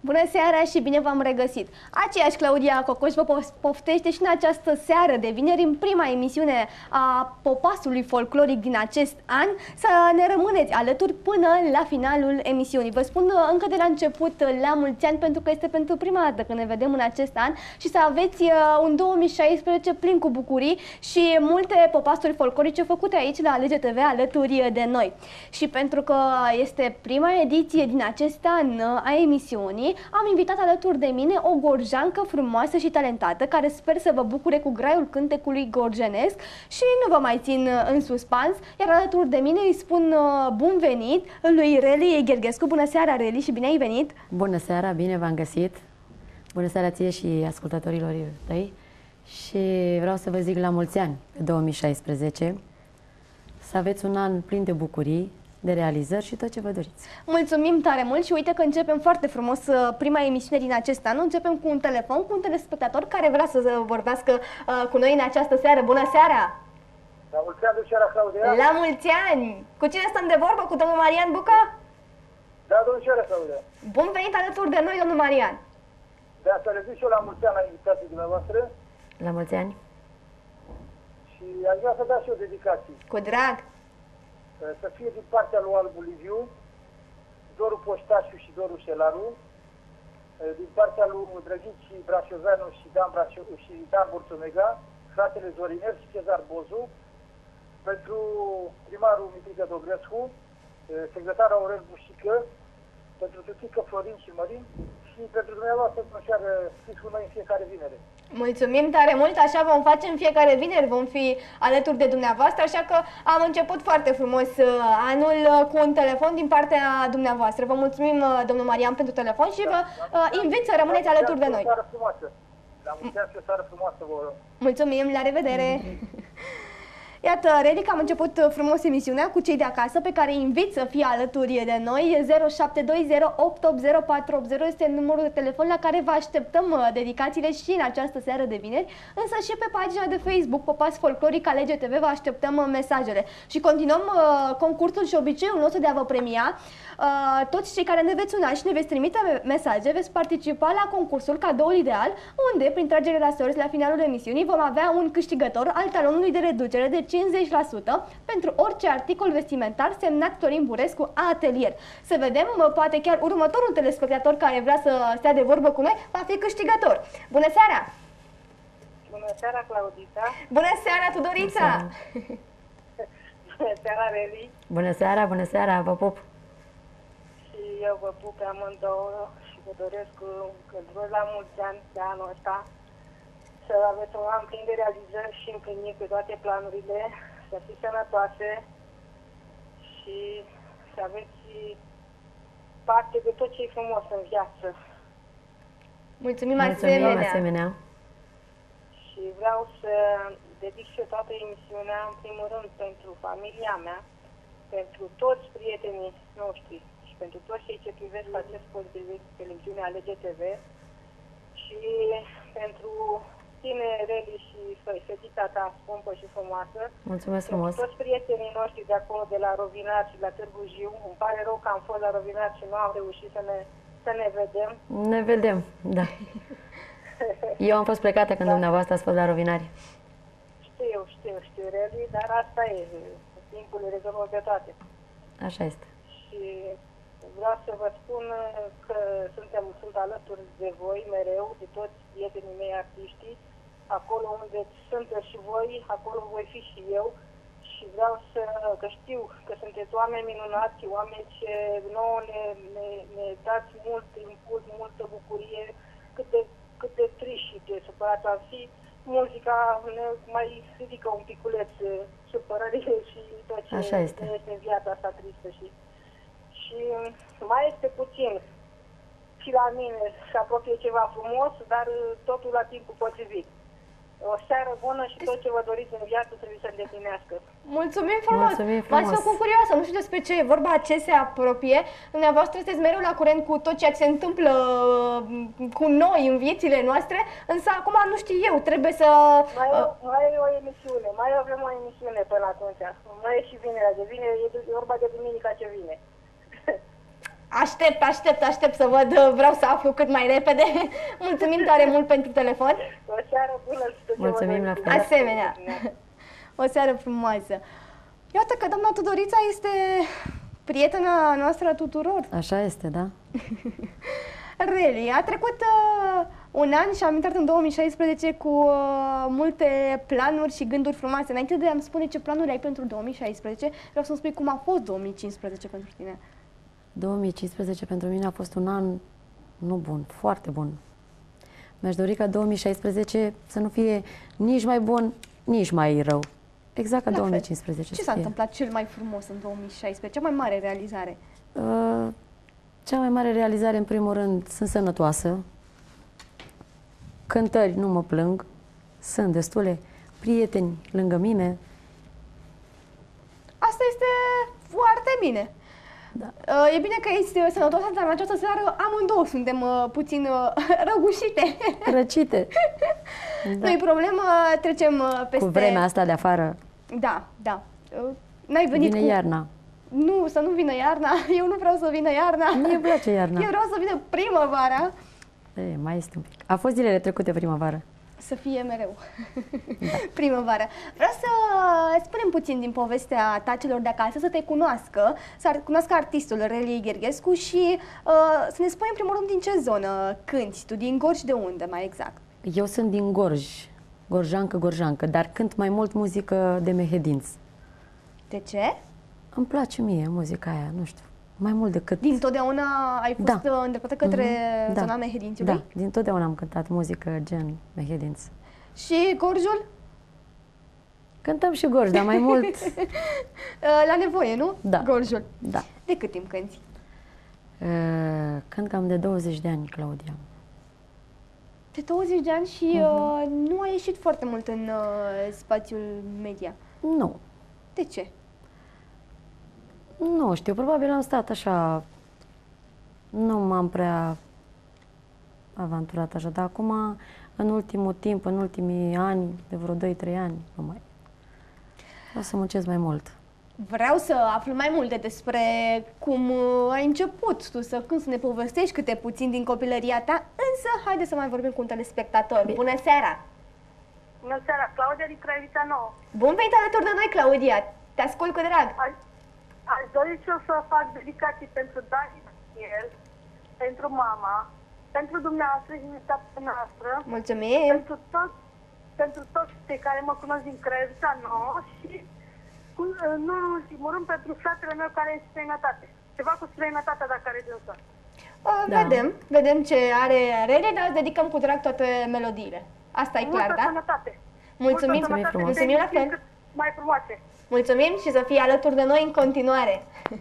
Bună seara și bine v-am regăsit! Aceeași Claudia Cocoș vă poftește și în această seară de vineri, în prima emisiune a popasului folcloric din acest an, să ne rămâneți alături până la finalul emisiunii. Vă spun încă de la început la mulți ani, pentru că este pentru prima dată când ne vedem în acest an, și să aveți un 2016 plin cu bucurii și multe popasuri folclorice făcute aici la LGTV alături de noi. Și pentru că este prima ediție din acest an a emisiunii, am invitat alături de mine o gorjancă frumoasă și talentată, care sper să vă bucure cu graiul cântecului gorjenesc și nu vă mai țin în suspans, iar alături de mine îi spun bun venit lui Reli Gherghescu. Bună seara, Reli, și bine ai venit! Bună seara, bine v-am găsit! Bună seara ție și ascultătorilor tăi și vreau să vă zic la mulți ani pe 2016, să aveți un an plin de bucurii, de realizări și tot ce vă doriți. Mulțumim tare mult și uite că începem foarte frumos prima emisiune din acest an. Începem cu un telefon, cu un telespectator care vrea să vorbească cu noi în această seară. Bună seara! La mulți ani, Luciana Claudia! La mulți ani! Cu cine stăm de vorbă? Cu domnul Marian Bucă? Da, Luciana Claudia! Bun venit alături de noi, domnul Marian! De asta le zic și eu la mulți ani la invitații dumneavoastră. La mulți ani! Și aș vrea să dau și eu dedicații. Cu drag! Să fie din partea lui Albu Liviu, Doru Poștașu și Doru Șelaru, din partea lui Drăgici Brașoveanu și Dan Burțumega, fratele Zorinel și Cezar Bozu, pentru primarul Mitrică Dobrescu, secretarul Aurel Bușică, pentru Tutică Florin și Mărin și pentru dumneavoastră să fiți cu noi în fiecare vinere. Mulțumim tare mult, așa vom face în fiecare vineri, vom fi alături de dumneavoastră, așa că am început foarte frumos anul cu un telefon din partea dumneavoastră. Vă mulțumim, domnul Marian, pentru telefon și vă invit să rămâneți alături de noi. La mulți ani și o seară frumoasă vă rog. Mulțumim, la revedere! Iată, Relic, am început frumos emisiunea cu cei de acasă, pe care îi invit să fie alături de noi. 0720880480 este numărul de telefon la care vă așteptăm dedicațiile și în această seară de vineri, însă și pe pagina de Facebook Popas Folcloric LGTV vă așteptăm mesajele. Și continuăm concursul și obiceiul nostru de a vă premia. Toți cei care ne veți suna și ne veți trimite mesaje veți participa la concursul Cadoul Ideal, unde, prin tragere la sorți la finalul emisiunii, vom avea un câștigător al talonului de reducere de 50% pentru orice articol vestimentar semnat Florin Burescu Atelier. Să vedem, poate chiar următorul telespectator care vrea să stea de vorbă cu noi va fi câștigător. Bună seara! Bună seara, Claudica! Bună seara, Tudorița! Bună seara, Reli! Bună seara, vă pup! Și eu vă pup pe amândouă și vă doresc călduros la mulți ani de anul ăsta, să aveți un an plin de realizări și împliniri pe toate planurile, să fiți sănătoase și să aveți parte de tot ce e frumos în viață. Mulțumim, asemenea. Și vreau să dedic și eu toată emisiunea, în primul rând, pentru familia mea, pentru toți prietenii noștri și pentru toți cei ce privesc acest post de televiziune LGTV și pentru tine, Reli, și fetița ta scumpă și frumoasă. Mulțumesc frumos! Pentru toți prietenii noștri de acolo, de la Rovinar și la Târgu Jiu. Îmi pare rău că am fost la Rovinar și nu am reușit să ne vedem. Ne vedem, da. Eu am fost plecată când dumneavoastră ați fost la Rovinari. Știu, Reli, dar asta e. Timpul le rezolvă pe toate. Așa este. Și vreau să vă spun că sunt alături de voi mereu, de toți prietenii mei artiștii. Acolo unde sunteți și voi, acolo voi fi și eu. Și vreau că știu că sunteți oameni minunați, oameni ce nouă ne dați mult impuls, multă bucurie, cât de triști și de supărați am fi. Muzica ne mai ridică un piculeț supărările și tot ce este în viața asta tristă. Și mai este puțin și la mine să apropie ceva frumos, dar totul la timpul potrivit. O seară bună și tot ce vă doriți în viață trebuie să îndeplinească. Mulțumim frumos! M-ați făcut curioasă, nu știu despre ce e vorba, ce se apropie. Dumneavoastră sunteți mereu la curent cu tot ceea ce se întâmplă cu noi în viețile noastre, însă acum nu știu eu, trebuie să... Mai e o emisiune, mai avem o emisiune până atunci. Mai e și vinerea de vineri, e vorba de duminica ce vine. Aștept să văd, vreau să aflu cât mai repede. Mulțumim tare mult pentru telefon. O seară bună. Mulțumim la fel. Asemenea. O seară frumoasă. Iată că doamna Tudorița este prietena noastră a tuturor. Așa este, da? Really, a trecut un an și am intrat în 2016 cu multe planuri și gânduri frumoase. Înainte de a-mi spune ce planuri ai pentru 2016, vreau să-mi spui cum a fost 2015 pentru tine. 2015 pentru mine a fost un an nu bun, foarte bun. Mi-aș dori ca 2016 să nu fie nici mai bun, nici mai rău. Exact ca 2015. Ce s-a întâmplat cel mai frumos în 2016? Cea mai mare realizare? Cea mai mare realizare, în primul rând, sunt sănătoasă. Cântări, nu mă plâng. Sunt destule. Prieteni lângă mine. Asta este foarte bine. Da. E bine că ești sănătoasă, dar în această seară amândouă suntem puțin răgușite. Răcite. Da. Nu-i problemă, trecem peste... Cu vremea asta de afară. Da. N-ai venit Vine cu... iarna. Nu, să nu vină iarna. Eu nu vreau să vină iarna. Mie îmi place iarna. Eu vreau să vină primăvara. Mai este un pic. A fost zilele trecute primăvară. Să fie mereu. Da. Primăvară. Vreau să spunem puțin din povestea ta celor de acasă, să te cunoască, să cunoască artistul Relie Gherghescu și să ne spui în primul rând din ce zonă cânti tu, din Gorj, de unde mai exact? Eu sunt din Gorj, gorjancă, dar cânt mai mult muzică de mehedinți. De ce? Îmi place mie muzica aia, nu știu, mai mult decât... Din totdeauna ai fost îndreptată către zona mehedințiului? Da, din totdeauna am cântat muzică gen mehedinți. Și Gorjul? Cântăm și Gorj, dar mai mult... La nevoie, nu? Da. Gorjul. Da. De cât timp cânti? Cânt cam de 20 de ani, Claudia. De 20 de ani și nu ai ieșit foarte mult în spațiul media. Nu. De ce? Nu știu, probabil am stat așa, nu m-am prea aventurat așa, dar acum, în ultimul timp, în ultimii ani, de vreo 2-3 ani, nu mai. O să muncesc mai mult. Vreau să aflu mai multe despre cum ai început tu să cânti, să ne povestești câte puțin din copilăria ta, însă haide să mai vorbim cu un telespectator. Bine. Bună seara! Bună seara, Claudia din Craiova Nouă. Bun venit alături de noi, Claudia! Te ascult cu drag! Aș dori și eu să fac dedicații pentru Daniel, pentru mama, pentru dumneavoastră și pentru noastră, Mulțumim! pentru toți cei care mă cunosc din Craiova Nouă și, nu în ultimul rând, pentru fratele meu care e în străinătate. Ceva cu străinătatea, dacă are dânsa. Da. Vedem ce are Rele, dar îți dedicăm cu drag toate melodiile. Asta e clar, Multă da? sănătate! Mulțumim, Multă sănătate, mulțumim la fel! cât mai frumoase! Mulțumim și să fii alături de noi în continuare.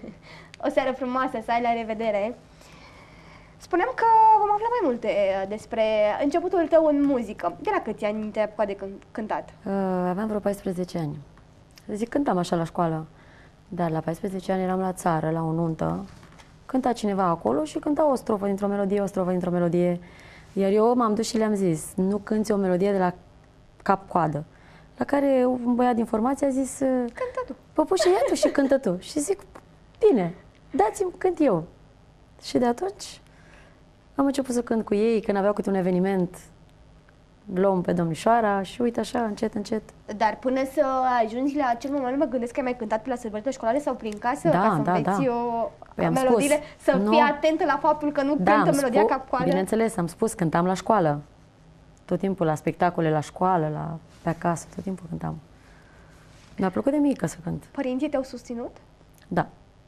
O seară frumoasă, să ai, la revedere. Spuneam că vom afla mai multe despre începutul tău în muzică. De la câți ani te-ai apucat de cântat? Aveam vreo 14 ani. Zic, cântam așa la școală, dar la 14 ani eram la țară, la o nuntă. Cânta cineva acolo și cânta o strofă dintr-o melodie, o strofă dintr-o melodie. Iar eu m-am dus și le-am zis, nu cânti o melodie de la cap-coadă. La care un băiat din formație a zis, Cântă tu. Păpușe, ia tu și cântă tu. Și zic, bine, dați-mi, cânt eu. Și de atunci am început să cânt cu ei, când aveau câte un eveniment, luăm pe domnișoara și uite așa, încet, încet. Dar până să ajungi la acel moment, mă gândesc că ai mai cântat pe la sărbătorile școlare sau prin casă, Da, ca să da, înveți Păi am melodiile, spus, să nu. fii atentă la faptul că nu cântă melodia cap-coadă? Bineînțeles, am spus, cântam la școală. Tot timpul la spectacole, la școală, pe acasă, tot timpul cântam. Mi-a plăcut de mică să cânt. Părinții te-au susținut? Da,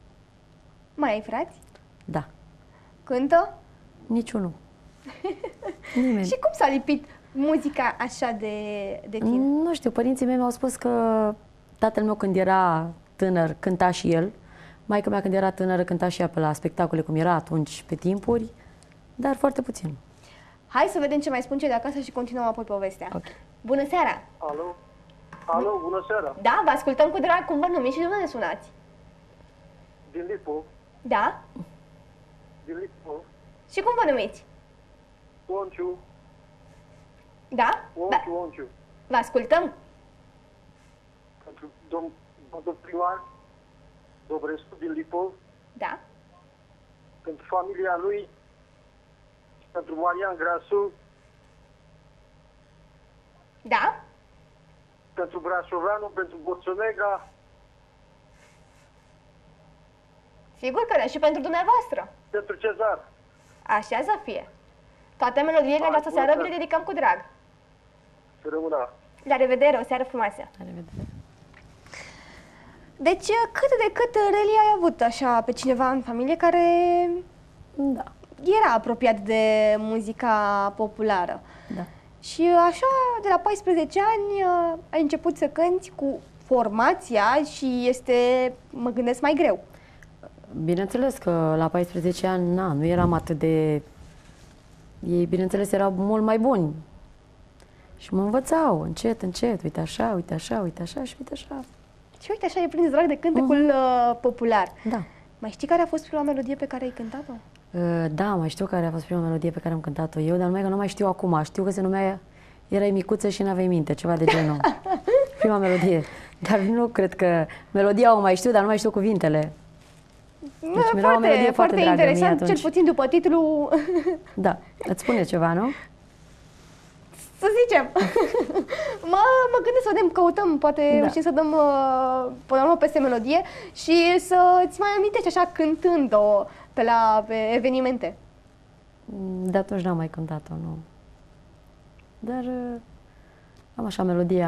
Mai ai frați? da. Cântă? Niciunul. Nimeni. Și cum s-a lipit muzica așa de tine? Nu știu, părinții mei mi-au spus că tatăl meu când era tânăr cânta și el, maica mea când era tânără cânta și ea pe la spectacole cum era atunci, pe timpuri, dar foarte puțin. Hai să vedem ce mai spun cei de acasă și continuăm apoi povestea. Ok. Bună seara! Alo? Alo, bună seara! Da, vă ascultăm cu drag. Cum vă numiți și de unde ne sunați? Din Lipu, Da? din Lipu, Și cum vă numiți? Onciu, Da? Onciu. Vă ascultăm? Pentru domnul primar Dobrescu din Lipu, Da? pentru familia lui, pentru Marian Grasu, Da? pentru Brașoveanu, pentru Borțonega, Sigur că da, și pentru dumneavoastră. pentru Cezar. Așa să fie. Toate melodiile în această seară vi le dedicăm cu drag. Să rămână. La revedere, o seară frumoasă. La revedere. Deci, cât de cât, Reli, ai avut așa pe cineva în familie care Da, era apropiat de muzica populară. da. Și așa, de la 14 ani, ai început să cânti cu formația și este, mă gândesc, mai greu. Bineînțeles că la 14 ani, nu eram atât de... Ei, bineînțeles, erau mult mai buni. Și mă învățau, încet, încet, uite așa, uite așa, uite așa și uite așa. Și uite așa, e prins drag de cântecul popular. Da. Mai știi care a fost prima melodie pe care ai cântat-o? Da, mai știu care a fost prima melodie pe care am cântat-o eu, dar numai că nu mai știu acum. Știu că se numea Erai micuță și n-aveai minte, ceva de genul. Prima melodie. Dar nu cred că melodia o mai știu, dar nu mai știu cuvintele. Deci mi-era o melodie foarte dragă mie interesant, atunci. cel puțin după titlu, Da, îți spune ceva, nu? să zicem. mă gândesc să vedem, căutăm, poate Da. știm să dăm până la urmă peste melodie și să-ți mai amintești așa cântând-o pe evenimente. De atunci n-am mai cântat-o, nu. Dar am așa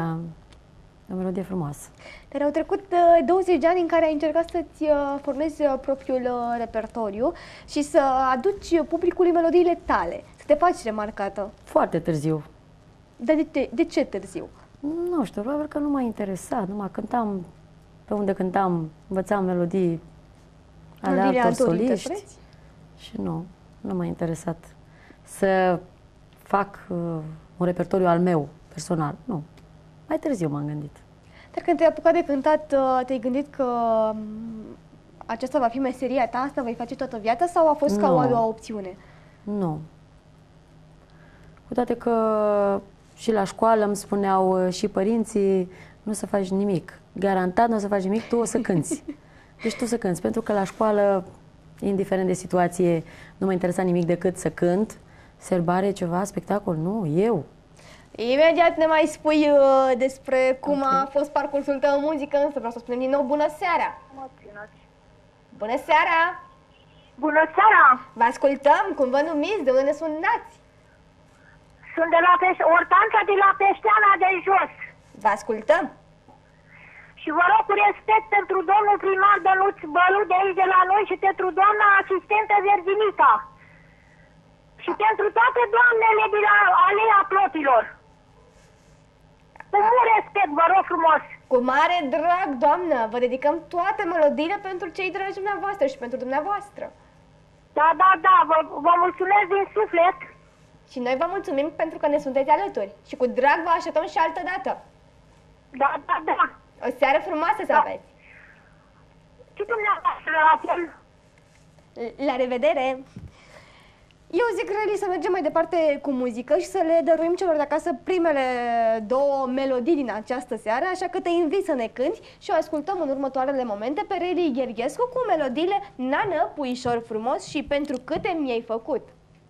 o melodie frumoasă. Dar au trecut 20 de ani în care ai încercat să-ți formezi propriul repertoriu și să aduci publicului melodiile tale, să te faci remarcată. Foarte târziu. Dar de ce târziu? Nu știu, probabil că nu m-a interesat. Numai cântam pe unde cântam, învățam melodii ale Melodiile altor altor soliști. interpreți? Și nu m-a interesat să fac un repertoriu al meu, personal. Nu. Mai târziu m-am gândit. Dar când te-ai apucat de cântat, te-ai gândit că aceasta va fi meseria ta, asta vei face toată viața sau a fost ca o a doua opțiune? Nu. Cu toate că și la școală îmi spuneau și părinții, nu o să faci nimic. Garantat nu o să faci nimic, tu o să cânți. Deci tu să cânți, pentru că la școală, indiferent de situație, nu mă interesa nimic decât să cânt. Serbare, ceva, spectacol, nu, eu. Imediat ne mai spui despre cum a fost parcursul tău în muzică, însă vreau să spunem din nou bună seara! Bună seara! Bună seara! Vă ascultăm, cum vă numiți, de unde ne sunați? Sunt de la Ortanța de la Peșteana de Jos. Vă ascultăm! Și vă rog cu respect pentru domnul primar Dănuț Bălu de aici de la noi și pentru doamna asistentă Verzinica. Și pentru toate doamnele de la Alea Plotilor. Cu mult respect, vă rog frumos. Cu mare drag, doamnă, vă dedicăm toate melodiile pentru cei dragi dumneavoastră și pentru dumneavoastră. Da, vă mulțumesc din suflet. Și noi vă mulțumim pentru că ne sunteți alături. Și cu drag vă așteptăm și altă dată. Da. O seară frumoasă să aveți. Și dumneavoastră la fel. La revedere! Eu zic, Reli, să mergem mai departe cu muzică și să le dăruim celor de acasă primele două melodii din această seară, așa că te invit să ne cânti și o ascultăm în următoarele momente pe Reli Gherghescu cu melodiile Nană, puișor frumos și Pentru câte mi-ai făcut.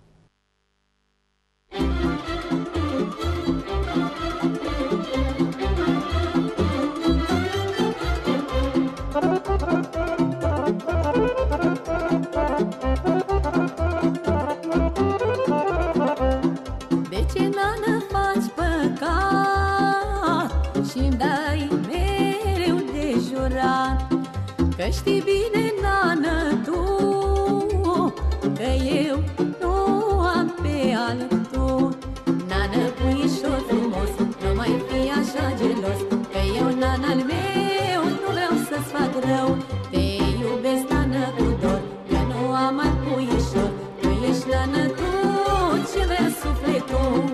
De ce, nană, faci păcat și-mi dai mereu de jurat? Că știi bine, nană, tu, că eu nu am pe altul. Nană, puișor frumos, nu mai fi așa gelos, că eu, nana-l meu, nu vreau să-ți fac rău. Te iubesc, nană, cu dor, că nu am alt puișor. Tu ești, nană, tu, ce vrea sufletul.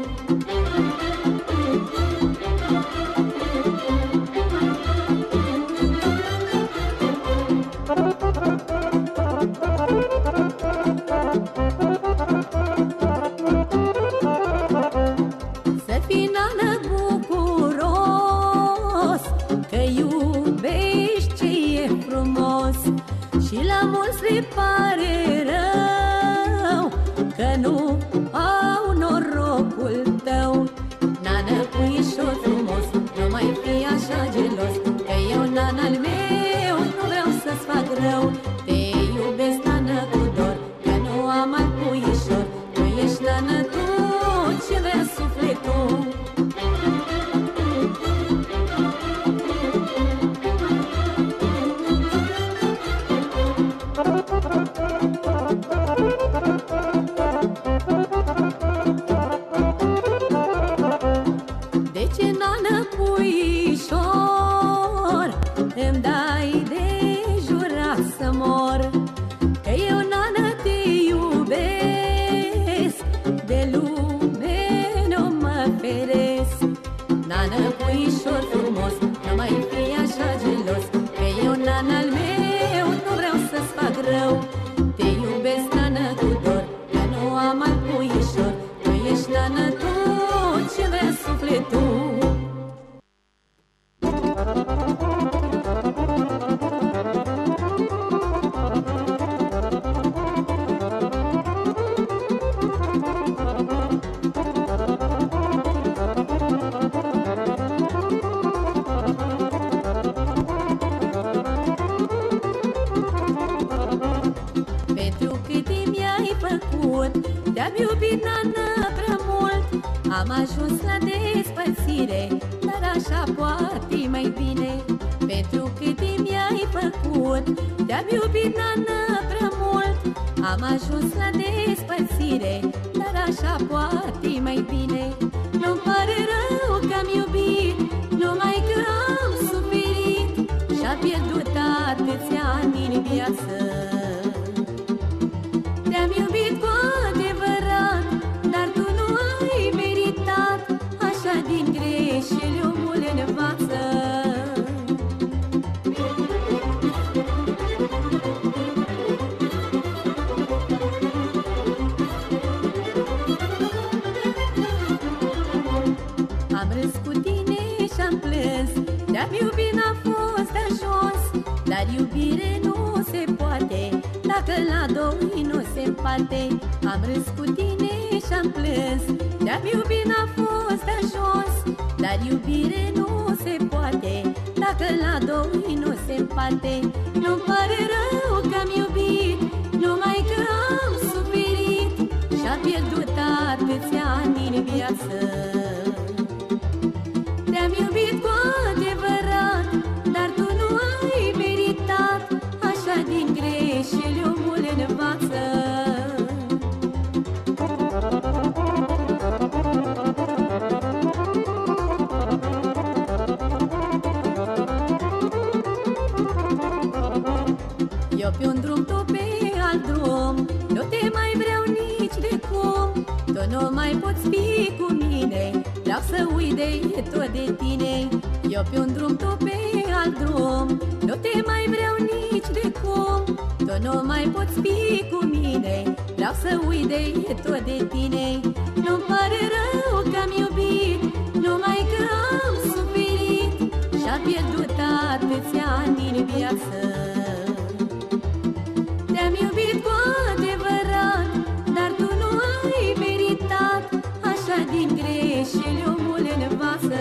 Să fii, nană, bucuros, că iubești ce e frumos, și la mulți le pare rău rău. Te iubesc, nană, cu dor, că nu am alt puișor. Tu ești, nană, tu ce vrea sufletul. De ce, nană, puișor, îmi dai de jurat să mor? Că eu, nană, te iubesc, de lume nu mă feresc. Nană, puișor frumos, nu mai fi așa gelos, că eu, nană, al meu, nu vreau să-ți fac rău. Te iubesc, nană, cu dor, că nu am alt puișor. Tu ești, nană, tu ce vrea sufletul. Pentru câte mi-ai făcut, te-am iubit, nană, prea mult. Am ajuns la despărțire, dar așa poate mai bine. Pentru câte mi-ai făcut, te-am iubit, nană, prea mult. Am ajuns la despărțire, dar așa poate mai bine. Nu-mi pare rău că am iubit, numai că am suferit și-a pierdut atâția ani în viață. Te-am iubit cu adevărat, dar tu nu ai meritat. Așa din greșeli omul învață. Am râs cu tine și-am plâns, te-am iubit, n-a fost de ajuns. Dar iubire nu se poate dacă la doi nu se împarte. Am râs cu tine și-am plâns, te-am iubit, n-a fost de ajuns. Dar iubire nu se poate dacă la doi nu se împarte. Nu-mi pare rău că am iubit, numai că am suferit și-a pierdut atâția ani în viață. Te-am iubit cu adevărat, dar tu nu ai meritat. Așa din greșeli omul învață. Eu pe un drum, tu pe alt drum, nu te mai vreau nici de cum. Tu nu mai poți fi cu mine, vreau să uit de tot de tine. Eu pe un drum, tu pe alt drum, nu te mai vreau nici de cum. Tu nu mai poți fi cu mine, vreau să uit de tot de tine. Nu-mi pare rău că am iubit, numai că am suferit și-a pierdut atâția ani în viață. Te-am iubit cu adevărat, dar tu nu ai meritat. Așa din greșeli omul învață.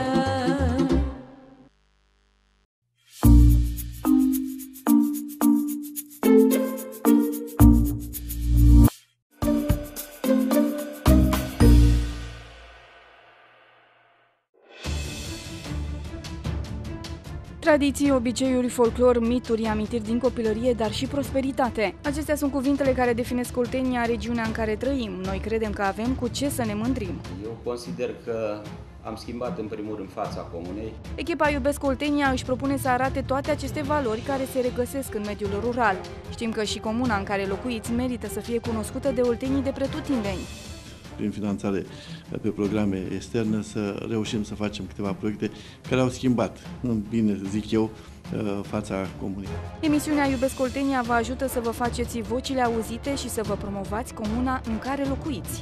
Tradiții, obiceiuri, folclor, mituri, amintiri din copilărie, dar și prosperitate. Acestea sunt cuvintele care definesc Oltenia, regiunea în care trăim. Noi credem că avem cu ce să ne mândrim. Eu consider că am schimbat în primul rând fața comunei. Echipa Iubesc Oltenia își propune să arate toate aceste valori care se regăsesc în mediul rural. Știm că și comuna în care locuiți merită să fie cunoscută de oltenii de pretutindeni. Prin finanțare pe programe externe, să reușim să facem câteva proiecte care au schimbat, în bine zic eu, fața comunei. Emisiunea Iubesc Oltenia vă ajută să vă faceți vocile auzite și să vă promovați comuna în care locuiți.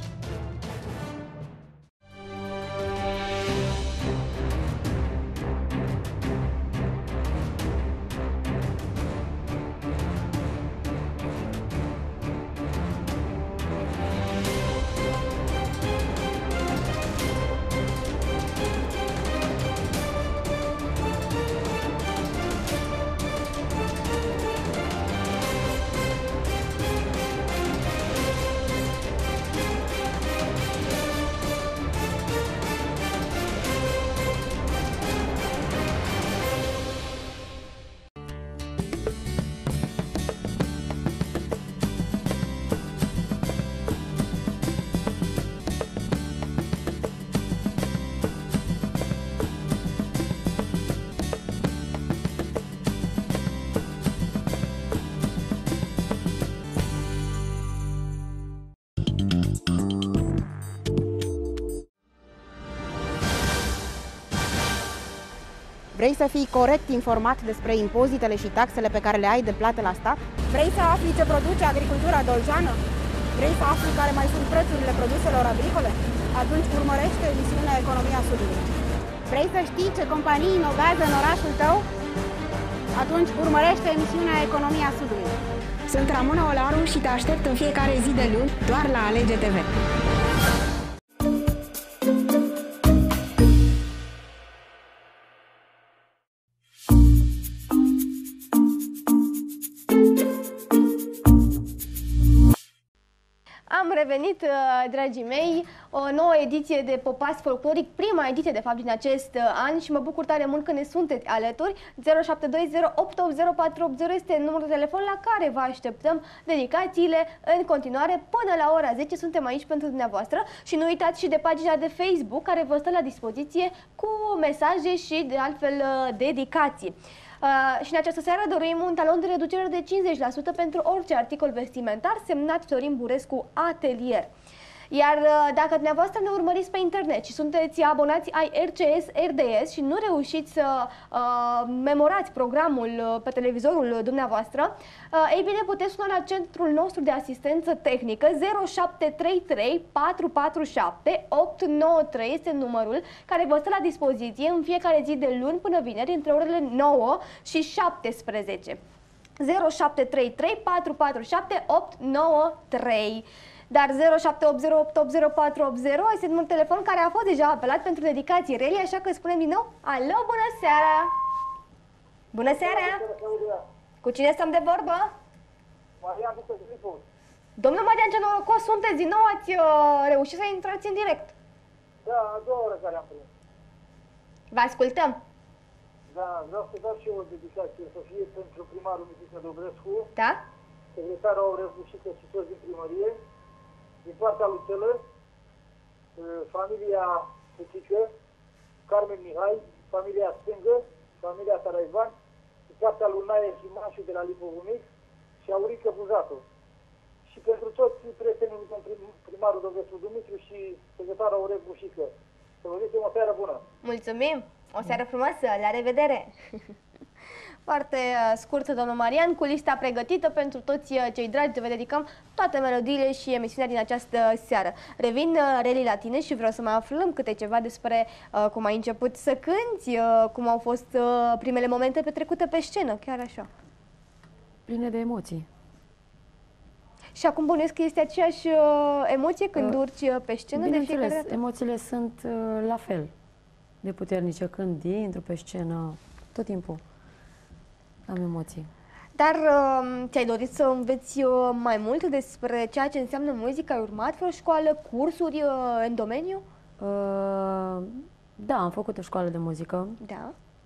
Vrei să fii corect informat despre impozitele și taxele pe care le ai de plată la stat? Vrei să afli ce produce agricultura doljeană? Vrei să afli care mai sunt prețurile produselor agricole? Atunci urmărește emisiunea Economia Sudului. Vrei să știi ce companii inovează în orașul tău? Atunci urmărește emisiunea Economia Sudului. Sunt Ramona Olaru și te aștept în fiecare zi de luni doar la Alege TV. Am revenit, dragii mei, o nouă ediție de Popas Folcloric, prima ediție, de fapt, din acest an și mă bucur tare mult că ne sunteți alături. 0720880480 este numărul de telefon la care vă așteptăm dedicațiile în continuare. Până la ora 10 suntem aici pentru dumneavoastră și nu uitați și de pagina de Facebook care vă stă la dispoziție cu mesaje și, de altfel, dedicații. Și în această seară dorim un talon de reducere de 50% pentru orice articol vestimentar semnat Florin Burescu Atelier. Iar dacă dumneavoastră ne urmăriți pe internet și sunteți abonați ai RCS, RDS și nu reușiți să memorați programul pe televizorul dumneavoastră, ei bine, puteți suna la centrul nostru de asistență tehnică 0733 447 893 este numărul care vă stă la dispoziție în fiecare zi de luni până vineri între orele 9 și 17. 0733 447 893. Dar 0780880480 este numărul telefon care a fost deja apelat pentru dedicații reli, așa că spunem din nou, alo, bună seara! Bună seara! Cu cine stăm de vorbă? Marian Bucăzilicu. Domnul Marian, ce norocos sunteți, din nou ați reușit să intrați în direct. Da, a doua oră care am prins. Vă ascultăm. Da, vreau să dau și eu o dedicație, să fie pentru primarul Mitică Dobrescu, da? Secretarul Aurel Bușică și toți din primărie, din partea lui Țelă, familia Puțică, Carmen Mihai, familia Stângă, familia Taraivan, din partea lui Nae și Mașu de la Lipovumic și Aurică Buzatu. Și pentru toți prietenii din primarul Dobrescu Dumitru și secretarul Aurel Bușică. Să vă zicem o seară bună! Mulțumim! O seară frumoasă! La revedere! Foarte scurtă, domnul Marian, cu lista pregătită pentru toți cei dragi, vă dedicăm toate melodiile și emisiunea din această seară. Revin, Reli, la tine și vreau să mai aflăm câte ceva despre cum ai început să cânti, cum au fost primele momente petrecute pe scenă, chiar așa. Pline de emoții. Și acum bănuiesc că este aceeași emoție când urci pe scenă de fiecare dată? Emoțiile sunt la fel de puternice când intru pe scenă, tot timpul. Am emoții. Dar ți-ai dorit să înveți mai mult despre ceea ce înseamnă muzică? Ai urmat vreo școală, cursuri în domeniu? Da, am făcut o școală de muzică. Da.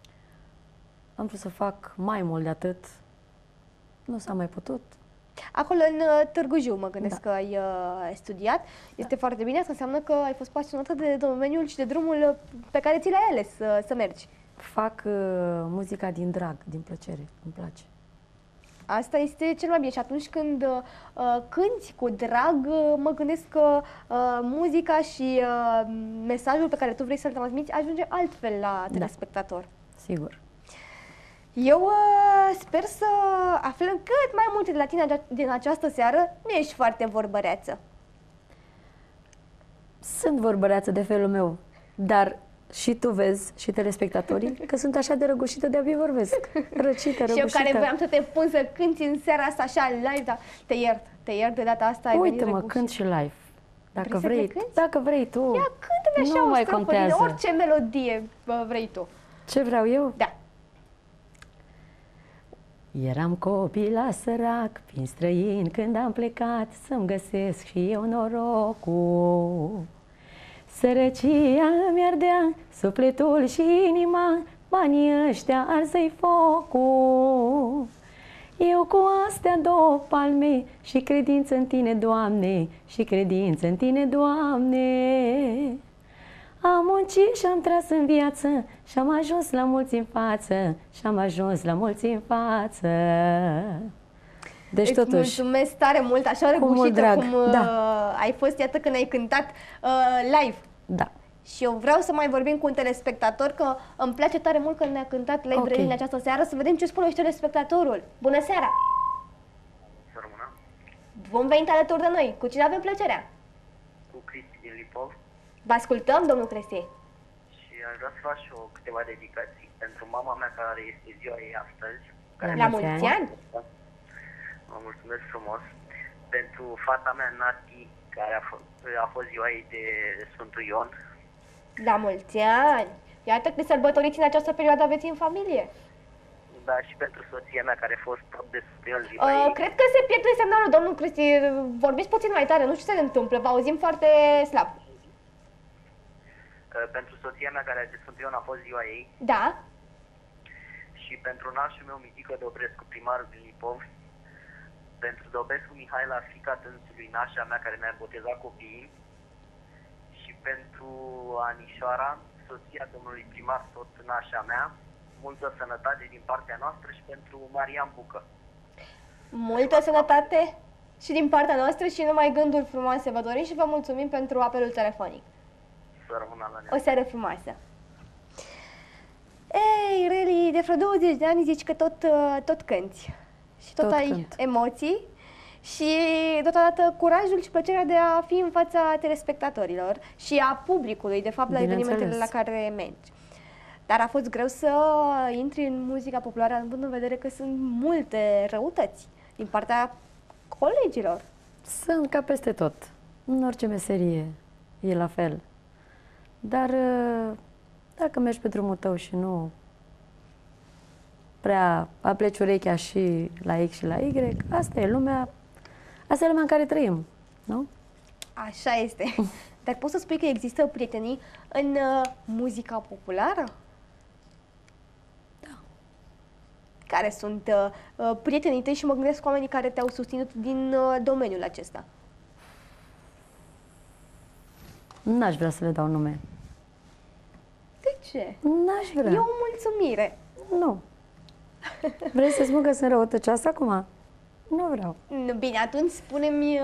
Am vrut să fac mai mult de atât. Nu s-a mai putut. Acolo în Târgu Jiu mă gândesc că ai studiat. Este foarte bine, asta înseamnă că ai fost pasionată de domeniul și de drumul pe care ți l-ai ales să mergi. Fac muzica din drag, din plăcere, îmi place. Asta este cel mai bine și atunci când cânti cu drag, mă gândesc că muzica și mesajul pe care tu vrei să-l transmiți ajunge altfel la telespectator. Sigur. Eu sper să aflăm cât mai multe de la tine din această seară. Nu ești foarte vorbăreață. Sunt vorbăreață de felul meu, dar și tu vezi, și telespectatorii, că sunt așa de răgușită, de-abia vorbesc. Răcită, răgușită. Și eu care voiam să te pun să cânti în seara asta așa live, dar te iert de data asta. Uite-mă, cânt și live. Dacă vrei tu. Ia cântă-mi așa nu o mai strofă din orice melodie vrei tu. Ce vreau eu? Da. Eram copil sărac, prin străin când am plecat să-mi găsesc și eu norocul. Sărăcia îmi ardea sufletul și inima, banii ăștia arză-i focul. Eu cu astea două palme și credință în tine, Doamne, și credință în tine, Doamne. Am muncit și am tras în viață și am ajuns la mulți în față, și am ajuns la mulți în față. Deci îți totuși, mulțumesc tare mult, așa răgușită cum ai fost, iată, când ai cântat live. Da. Și eu vreau să mai vorbim cu un telespectator, că îmi place tare mult că ne-a cântat Lady Reli în această seară, să vedem ce spune și telespectatorul. Bună seara! Să rămână. Bun venit alături de noi. Cu cine avem plăcerea? Cu Cristi din Lipov. Vă ascultăm, domnul Cristi. Și aș vrea să fac și câteva dedicații pentru mama mea, care este ziua ei astăzi. La mulți ani! Vă mulțumesc frumos. Pentru fata mea, Nati, care a fost ziua ei de Sfântul Ion. La mulți ani! Iată câte sărbătoriți în această perioadă aveți în familie. Da, și pentru soția mea, care a fost tot de Sfântul Ion ziua ei. Cred că se pierde semnalul, domnul Cristi. Vorbiți puțin mai tare, nu știu ce se întâmplă, vă auzim foarte slab. Pentru soția mea, care de Sfântul Ion a fost ziua ei. Da. Și pentru nașul meu, Mitică Dobrescu, primarul din Lipov. Pentru Dobrescu Mihaela, fiica dânsului, nașa mea, care mi-a botezat copiii. Și pentru Anișoara, soția domnului primar, tot nașa mea. Multă sănătate din partea noastră și pentru Marian Bucă. Multă sănătate și din partea noastră și numai gânduri frumoase vă dorim și vă mulțumim pentru apelul telefonic. Să rămână la o seară frumoasă. Ei, Reli, de vreo 20 de ani zici că tot cânti și tot ai cânt. Emoții și totodată curajul și plăcerea de a fi în fața telespectatorilor și a publicului, de fapt, la evenimentele la care mergi. Dar a fost greu să intri în muzica populară, având în vedere că sunt multe răutăți din partea colegilor. Sunt ca peste tot. În orice meserie e la fel. Dar dacă mergi pe drumul tău și nu prea apleci urechea și la X și la Y, asta e lumea în care trăim, nu? Așa este. Dar poți să spui că există prietenii în muzica populară? Da. Care sunt prietenii tăi și mă gândesc oamenii care te-au susținut din domeniul acesta? N-aș vrea să le dau nume. De ce? N-aș vrea. E o mulțumire. Nu. Vrei să spun că sunt răutăcioasă acum? Nu vreau. Bine, atunci spune-mi,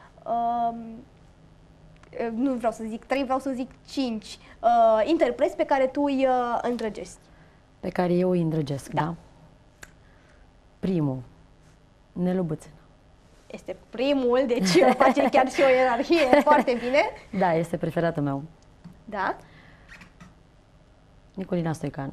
nu vreau să zic 3, vreau să zic 5 interpreți pe care tu îi îndrăgești. Pe care eu îi îndrăgesc, da? Primul, Nelu Bățână. Este primul, deci face chiar și o ierarhie foarte bine. Da, este preferatul meu. Da? Nicolina Stoicanu.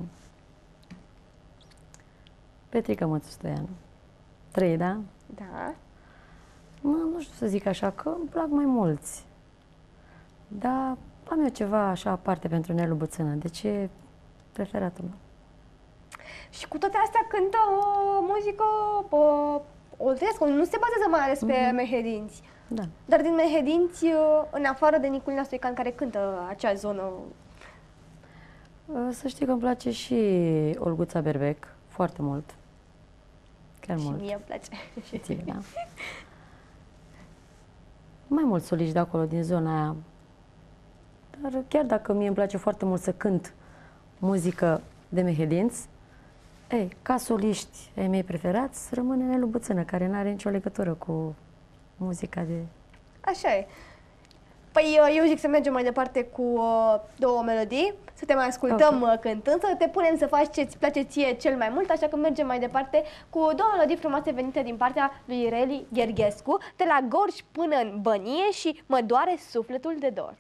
Petrica Mățu Stoianu. 3, da? Da. Nu știu să zic așa, că îmi plac mai mulți. Dar am eu ceva așa aparte pentru Nelu Bățână, deci e preferatul meu. Și cu toate astea cântă o muzică oltescă, nu se bazează mai ales pe mehedinți. Da. Dar din mehedinți, în afară de Nicolina Stoican, care cântă acea zonă... Să știi că îmi place și Olguța Berbec, foarte mult. Chiar mult. Și mie îmi place. Și ție, da? Mai mulți soliști de acolo, din zona aia. Dar chiar dacă mie îmi place foarte mult să cânt muzică de mehedinți, ca soliști ai mei preferați, rămâne Nelu Bățână, care nu are nicio legătură cu muzica de... Așa e. Păi eu zic să mergem mai departe cu 2 melodii, să te mai ascultăm cântând, să te punem să faci ce-ți place ție cel mai mult, așa că mergem mai departe cu 2 melodii frumoase venite din partea lui Reli Gherghescu, de la Gorj până în Bănie și Mă doare sufletul de dor.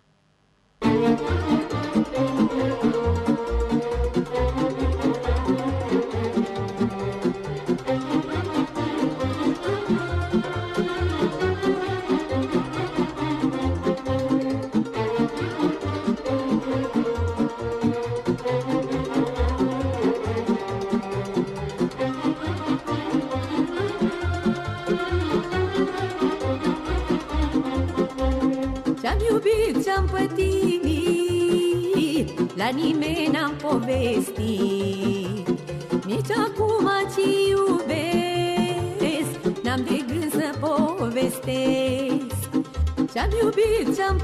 Ce-am iubit, ce-am pătimit, la nimeni n-am povestit. Nici acum ce iubesc, n-am de gând să povestesc. Ce-am iubit, ce-am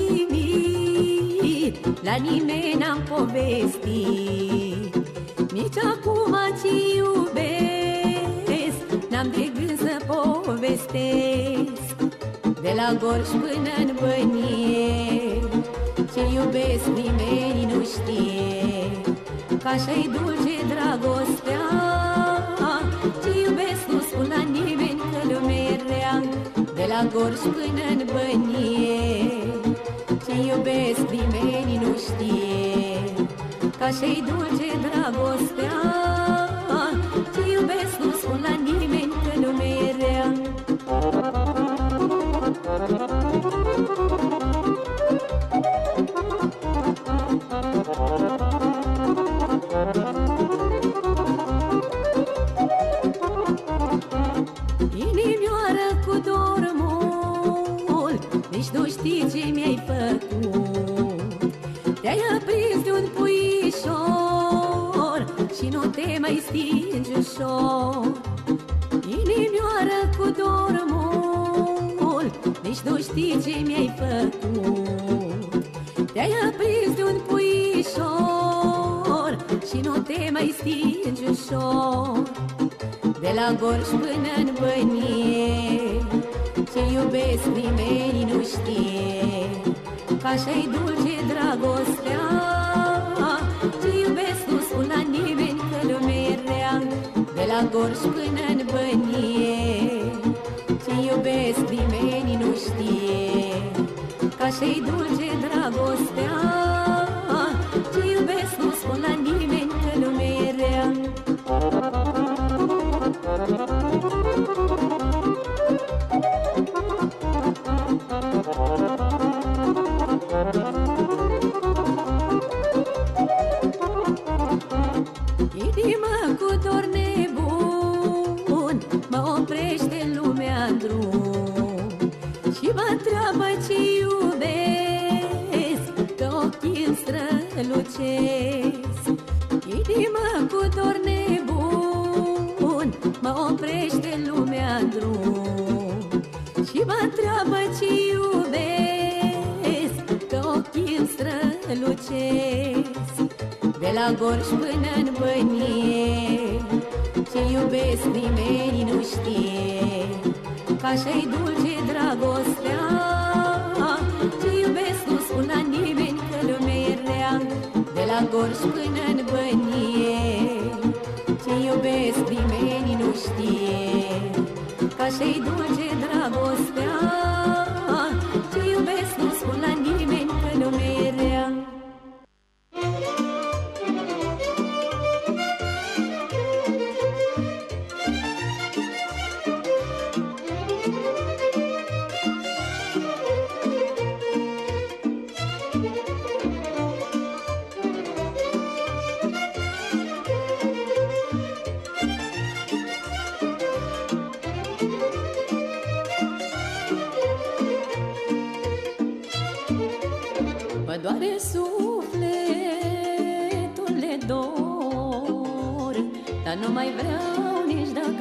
pătimit, la nimeni n-am povestit. Nici acum ce iubesc, n-am de gând să povestesc. De la Gorj până în Bănie, Ce iubesc nimeni nu știe, că așa-i dulce dragostea. Ce iubesc nu spun la nimeni, că lumea e rea, de la Gorj până-n Bănie. Ce iubesc nimeni nu știe, că așa-i dulce dragostea. Ce iubesc nu spun la nimeni, că lumea e rea. Inimioară cu dor mult, nici nu știi ce mi-ai făcut. Te-ai aprins de un puișor și nu te mai stingi ușor. Inimioară cu dor mult, nici nu știi ce mi-ai făcut. Te-ai aprins de un puișor și nu te mai stingi ușor. De la Gorj până-n Bănie, ce iubesc nimeni nu știe, că așa-i dulce dragostea. Ce iubesc nu spun la nimeni, că lumea e rea, de la Gorj până-n Bănie. Ce iubesc nimeni nu știe, că așa-i dulce dragostea. Ce iubesc nu spun la nimeni, că lumea e rea. Inima cu dor nebun mă oprește lumea în drum și mă întreabă ce iubesc, că ochii îmi strălucesc. Inima cu dor nebun mă oprește lumea în drum și mă întreabă ce iubesc, că ochii îmi strălucesc. De la Gorj până-n Bănie, ce iubesc nimeni nu știe, că așa-i dulce dragostea. Ce iubesc nu spun la nimeni, că lumea e rea, de la Gorj până-n Bănie. Ce iubesc nimeni nu știe, că așa-i dulce dragostea. Ce iubesc nu spun la nimeni, că lumea e rea. Mă doare sufletul de dor, dar nu mai vreau nici dacă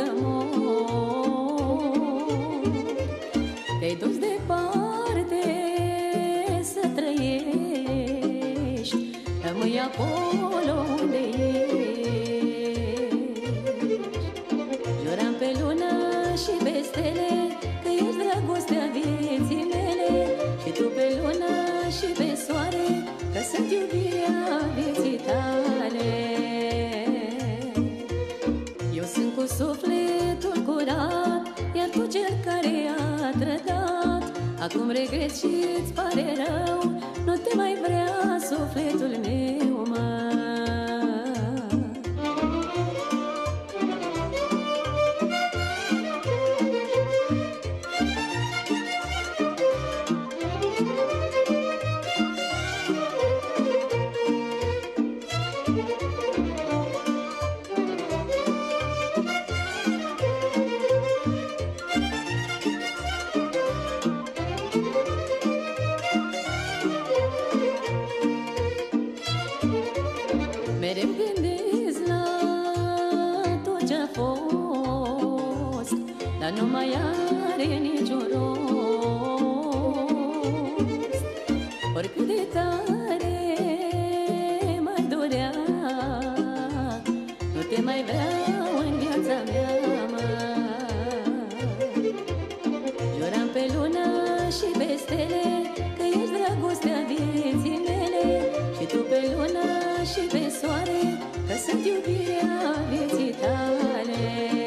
mor. Te-ai dus departe să trăiești, rămâi acolo unde ești. Juram pe lună și pe stele că ești dragostea vieții mele, și tu pe lună și pe soare că sunt iubirea vieții tale. Eu sunt cu sufletul curat, iar tu cel care a trădat. Acum regret și-ți pare rău, nu te mai vrea sufletul meu, mă. Mereu gândesc la tot ce-a fost, dar nu mai are niciun rost. Oricât de tare m-ar dorea, nu te mai vreau în viața mea, mă. Juram pe lună și pe stele că ești dragostea vieții mele, și pe soare, că sunt iubirea vieții tale.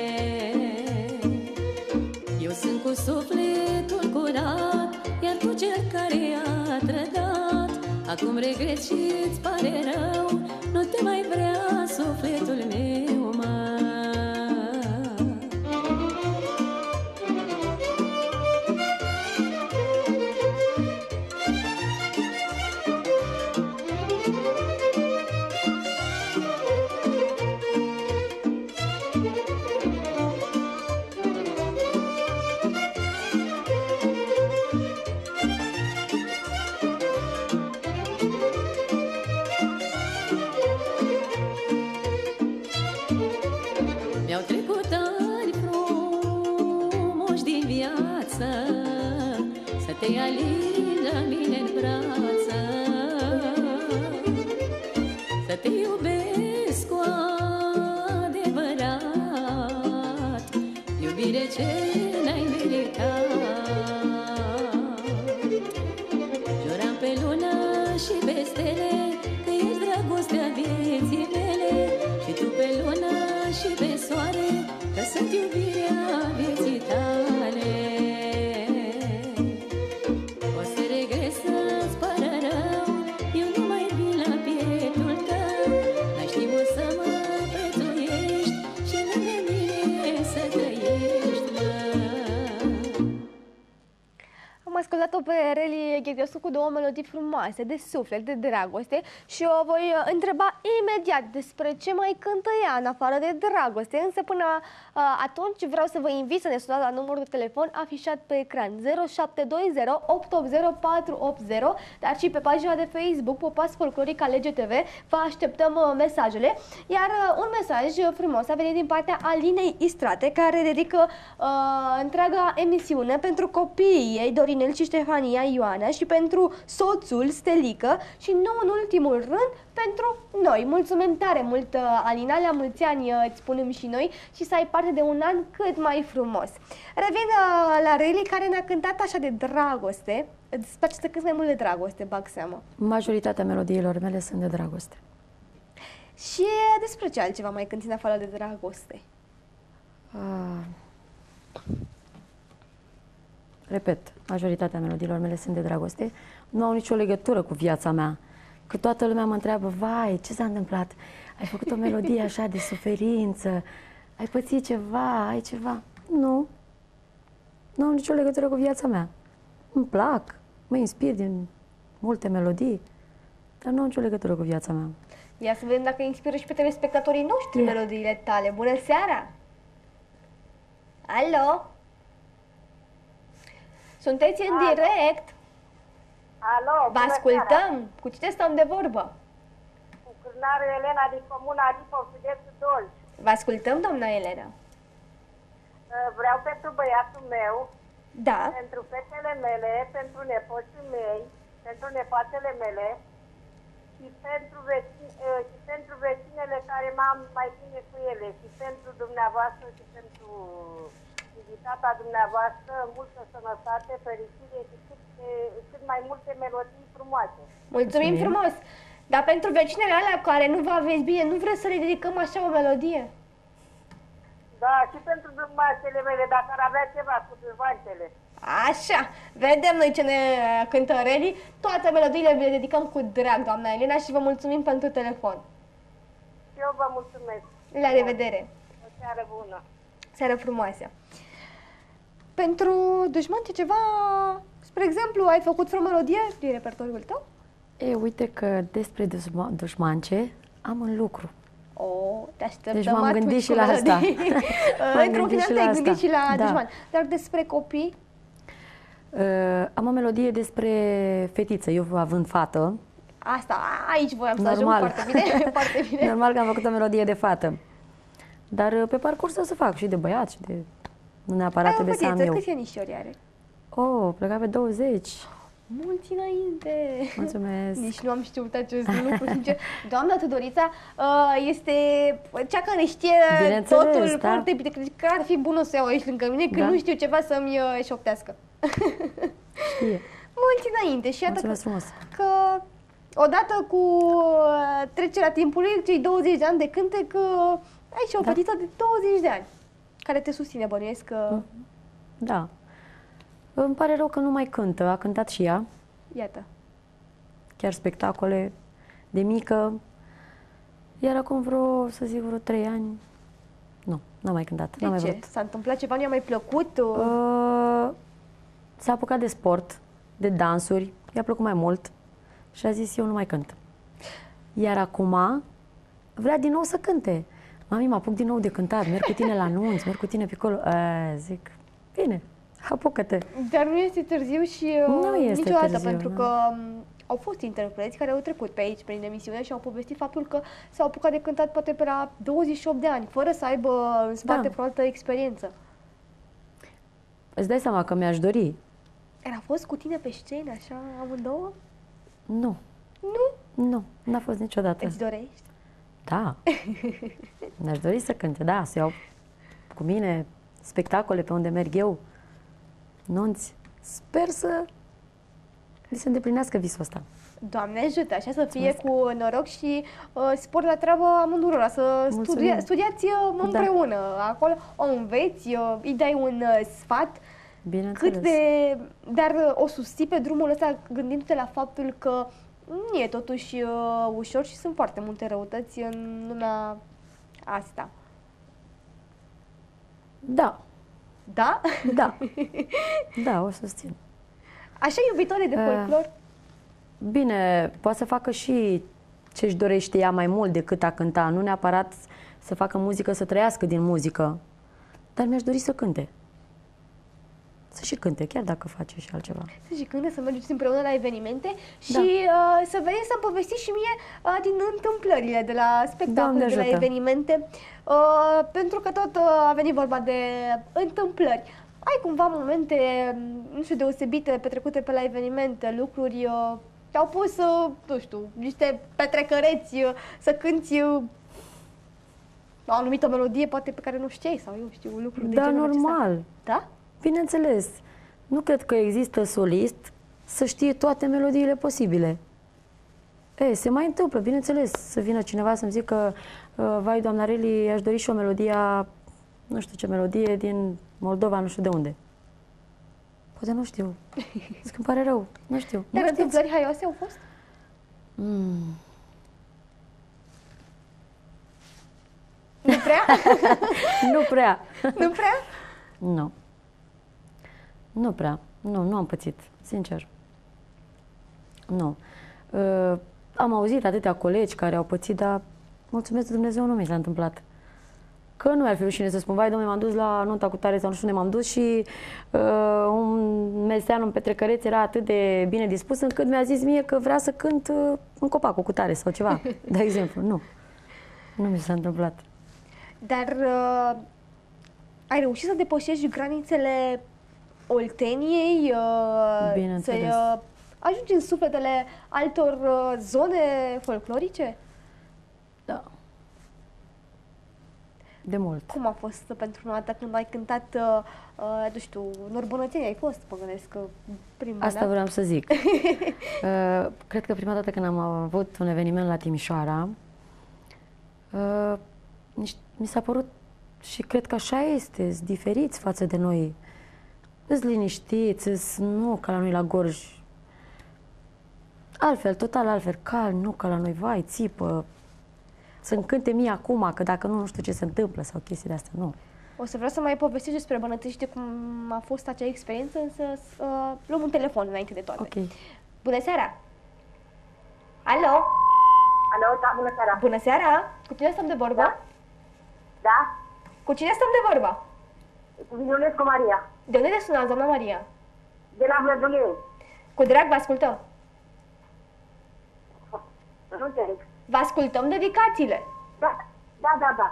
Eu sunt cu sufletul curat, iar tu cel care a trădat. Acum regret și-ți pare rău, nu te mai vrea sufletul meu, mă. Mi-au trecut ani frumoși din viață, să te alini la mine în brață, să te iubesc cu adevărat, iubire ce n-ai meritat. Juram pe lună și pe stele că ești dragostea vieții mele, și tu pe lună și pe soare, că sunt iubirea vieții tale. O să regret să-ți pară rău, eu nu mai vin la pieptul tău. N-ai știut să mă prețuiești și lângă mine să trăiești, mă. Am ascultat-o pe Reli Gheghesu cu două melodii frumoase, de suflet, de dragoste, și o voi întreba imediat despre ce mai cântă ea în afară de dragoste. Însă până atunci vreau să vă invit să ne sunați la numărul de telefon afișat pe ecran 0720 880 480, dar și pe pagina de Facebook Popas Folcloric Alege TV. Vă așteptăm mesajele, iar un mesaj frumos a venit din partea Alinei Istrate, care dedică întreaga emisiune pentru copiii ei, Dorinel și Ștefania Ioana, și pentru soțul Stelică, și nu în ultimul rând pentru noi. Mulțumim tare mult, Alina, la mulți ani îți spunem și noi, și să ai parte de un an cât mai frumos. Revin la Reli, care ne-a cântat așa de dragoste. Îți place să cânti mai mult de dragoste, bag seama. Majoritatea melodiilor mele sunt de dragoste. Și despre ce altceva mai cânti în afară de dragoste? Repet, majoritatea melodiilor mele sunt de dragoste. Nu au nicio legătură cu viața mea. Că toată lumea mă întreabă, vai, ce s-a întâmplat? Ai făcut o melodie așa de suferință? Ai pățit ceva? Ai ceva? Nu. Nu au nicio legătură cu viața mea. Îmi plac, mă inspir din multe melodii, dar nu au nicio legătură cu viața mea. Ia să vedem dacă inspiră și pe telespectatorii noștri melodiile tale. Bună seara! Alo? Sunteți în direct? Alo, vă ascultăm! Cu cine stăm de vorbă? Cu cârnarul Elena din comuna Ripov, județul Dolj. Vă ascultăm, doamna Elena. Vreau pentru băiatul meu, da, pentru fetele mele, pentru nepoții mei, pentru nepoatele mele și pentru vecinele care m-am mai bine cu ele, și pentru dumneavoastră și pentru invitata dumneavoastră, multă sănătate, fericire și cât mai multe melodii frumoase. Mulțumim frumos! Dar pentru vecinele alea care nu vă aveți bine, nu vreți să le dedicăm așa o melodie? Da, și pentru dumneavoastrele mele, dacă ar avea ceva cu dârvantele. Așa, vedem noi ce ne cântă Reli. Toate melodiile le dedicăm cu drag, doamna Elena, și vă mulțumim pentru telefon. Și eu vă mulțumesc. La revedere! O seară bună! Seară frumoasă! Pentru dușmante ceva, spre exemplu, ai făcut vreo melodie din repertoriul tău? E, uite că despre dușmance am în lucru. Te așteptăm. Deci m-am gândit și la asta. Într-un final te-ai gândit și la dușman. Dar despre copii? Am o melodie despre fetiță, eu având fată. Asta, aici voiam să ajung, foarte bine, foarte bine. Normal că am făcut o melodie de fată. Dar pe parcurs o să fac și de băiat și de... Nu neapărat trebuie să am eu. Câți anișori are? Pleca pe 20. Mulți înainte! Mulțumesc! Nici nu am știut acest lucru, sincer. Doamna Tudorița este cea care știe totul foarte bine. Cred că ar fi bună să iau aici lângă mine, când nu știu ceva să-mi șoptească. Știe. Mulți înainte. Și iată că Odată cu trecerea timpului, cei 20 de ani de cântec, ai și o fetiță de 20 de ani care te susține, bănuiesc că... Da. Îmi pare rău că nu mai cântă. A cântat și ea. Iată. Chiar spectacole de mică. Iar acum să zic, vreo 3 ani, nu, n-am mai cântat. De ce? S-a întâmplat ceva? Nu i-a mai plăcut? S-a apucat de sport, de dansuri, i-a plăcut mai mult și a zis, eu nu mai cânt. Iar acum vrea din nou să cânte. Mami, mă apuc din nou de cântat, merg cu tine la anunț, merg cu tine pe acolo. Zic, bine, apucă-te. Dar nu este târziu și nu este niciodată, târziu, pentru că au fost interpreți care au trecut pe aici, prin emisiune, și au povestit faptul că s-au apucat de cântat poate pe la 28 de ani, fără să aibă în spate vreo altă experiență. Îți dai seama că mi-aș dori. Era a fost cu tine pe scenă, așa, amândouă? Nu. Nu? Nu, n-a fost niciodată. Îți dorești? Da. Mi-aș dori să cânte, da, să iau cu mine spectacole pe unde merg eu, nunți. Sper să mi se îndeplinească visul ăsta. Doamne ajută, așa să fie. Cu noroc și spor la treabă amândurora, să studiați împreună. Acolo o înveți, îi dai un sfat. Bineînțeles. Dar o susții pe drumul ăsta gândindu-te la faptul că nu e totuși ușor și sunt foarte multe răutăți în lumea asta. Da. Da? Da. Da, o susțin. Așa iubitoare de folclor? Bine, poate să facă și ce-și dorește ea mai mult decât a cânta. Nu neapărat să facă muzică, să trăiască din muzică. Dar mi-aș dori să cânte. Să și cânte, chiar dacă face și altceva. Să și cânte, să mergeți împreună la evenimente și să veniți să-mi povestiți și mie din întâmplările de la spectacole, de la evenimente. Pentru că tot a venit vorba de întâmplări. Ai cumva momente, nu știu, deosebite, petrecute pe la evenimente, lucruri te-au pus, nu știu, niște petrecăreți să cânti o anumită melodie, poate pe care nu știai, sau eu știu, lucruri de genul acesta. Da, normal. Da? Bineînțeles. Nu cred că există solist să știe toate melodiile posibile. Se mai întâmplă, bineînțeles, să vină cineva să-mi zică vai, doamna Reli, aș dori și o melodie, nu știu ce melodie, din Moldova, nu știu de unde. Poate nu știu. Zic, îmi pare rău, nu știu. Dar întâmplări haioase au fost? Nu prea? Nu prea. Nu prea? Nu. Nu prea. Nu am pățit, sincer. Nu. Am auzit atâtea colegi care au pățit, dar mulțumesc de Dumnezeu, nu mi s-a întâmplat. Că nu mi-ar fi rușine să spun, vai, dom'le, m-am dus la nunta cu tare sau nu știu unde m-am dus și un mesean, un petrecăreț era atât de bine dispus încât mi-a zis mie că vrea să cânt în copacul cu tare sau ceva, de exemplu. Nu. Nu mi s-a întâmplat. Dar ai reușit să depășești granițele Olteniei? Bineînțeles. Să ajungi în sufletele altor zone folclorice? Da. De mult. Cum a fost pentru prima dată când ai cântat, nu știu, în Orbănățeni ai fost, mă gândesc, prima Asta vreau să zic. Cred că prima dată când am avut un eveniment la Timișoara, mi s-a părut și cred că așa este, sunt diferiți față de noi. Îți liniștiți, nu ca la noi la Gorj. Altfel, total altfel, calm, nu ca la noi, vai, țipă. Să-mi cânte mie acum, că dacă nu știu ce se întâmplă sau chestii de astea, nu. O să vreau să mai povestești despre Bănătăși, de cum a fost acea experiență, însă luăm un telefon înainte de toate. Ok. Bună seara! Alo? Alo, da, bună seara! Bună seara! Cu cine stăm de vorbă? Da? Da? Cu cine stăm de vorbă? Cu Violescu Maria. De unde ne sunați, doamna Maria? De la Vlăduleu. Cu drag, vă ascultăm. Nu înțeleg. Vă ascultăm dedicațiile. Da.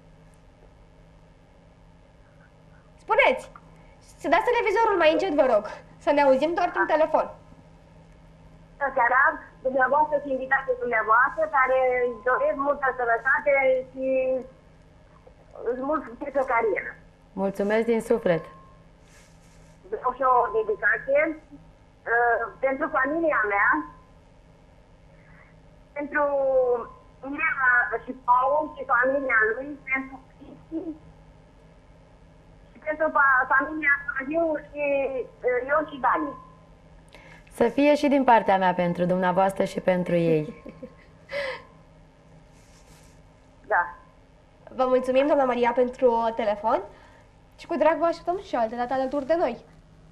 Spuneți! Să dați televizorul mai încet, vă rog. Să ne auzim doar prin telefon. Seara, dumneavoastră și invitații dumneavoastră, care îți doresc multă sănătate și mult succes în carieră. Mulțumesc din suflet. Vreau și o dedicație pentru familia mea, pentru Mirela și Paul și familia lui, pentru Cristi și pentru familia Claudiu și eu și Dani. Să fie și din partea mea pentru dumneavoastră și pentru ei. Da. Vă mulțumim, doamna Maria, pentru telefon și cu drag vă așteptăm și altă dată alături de noi.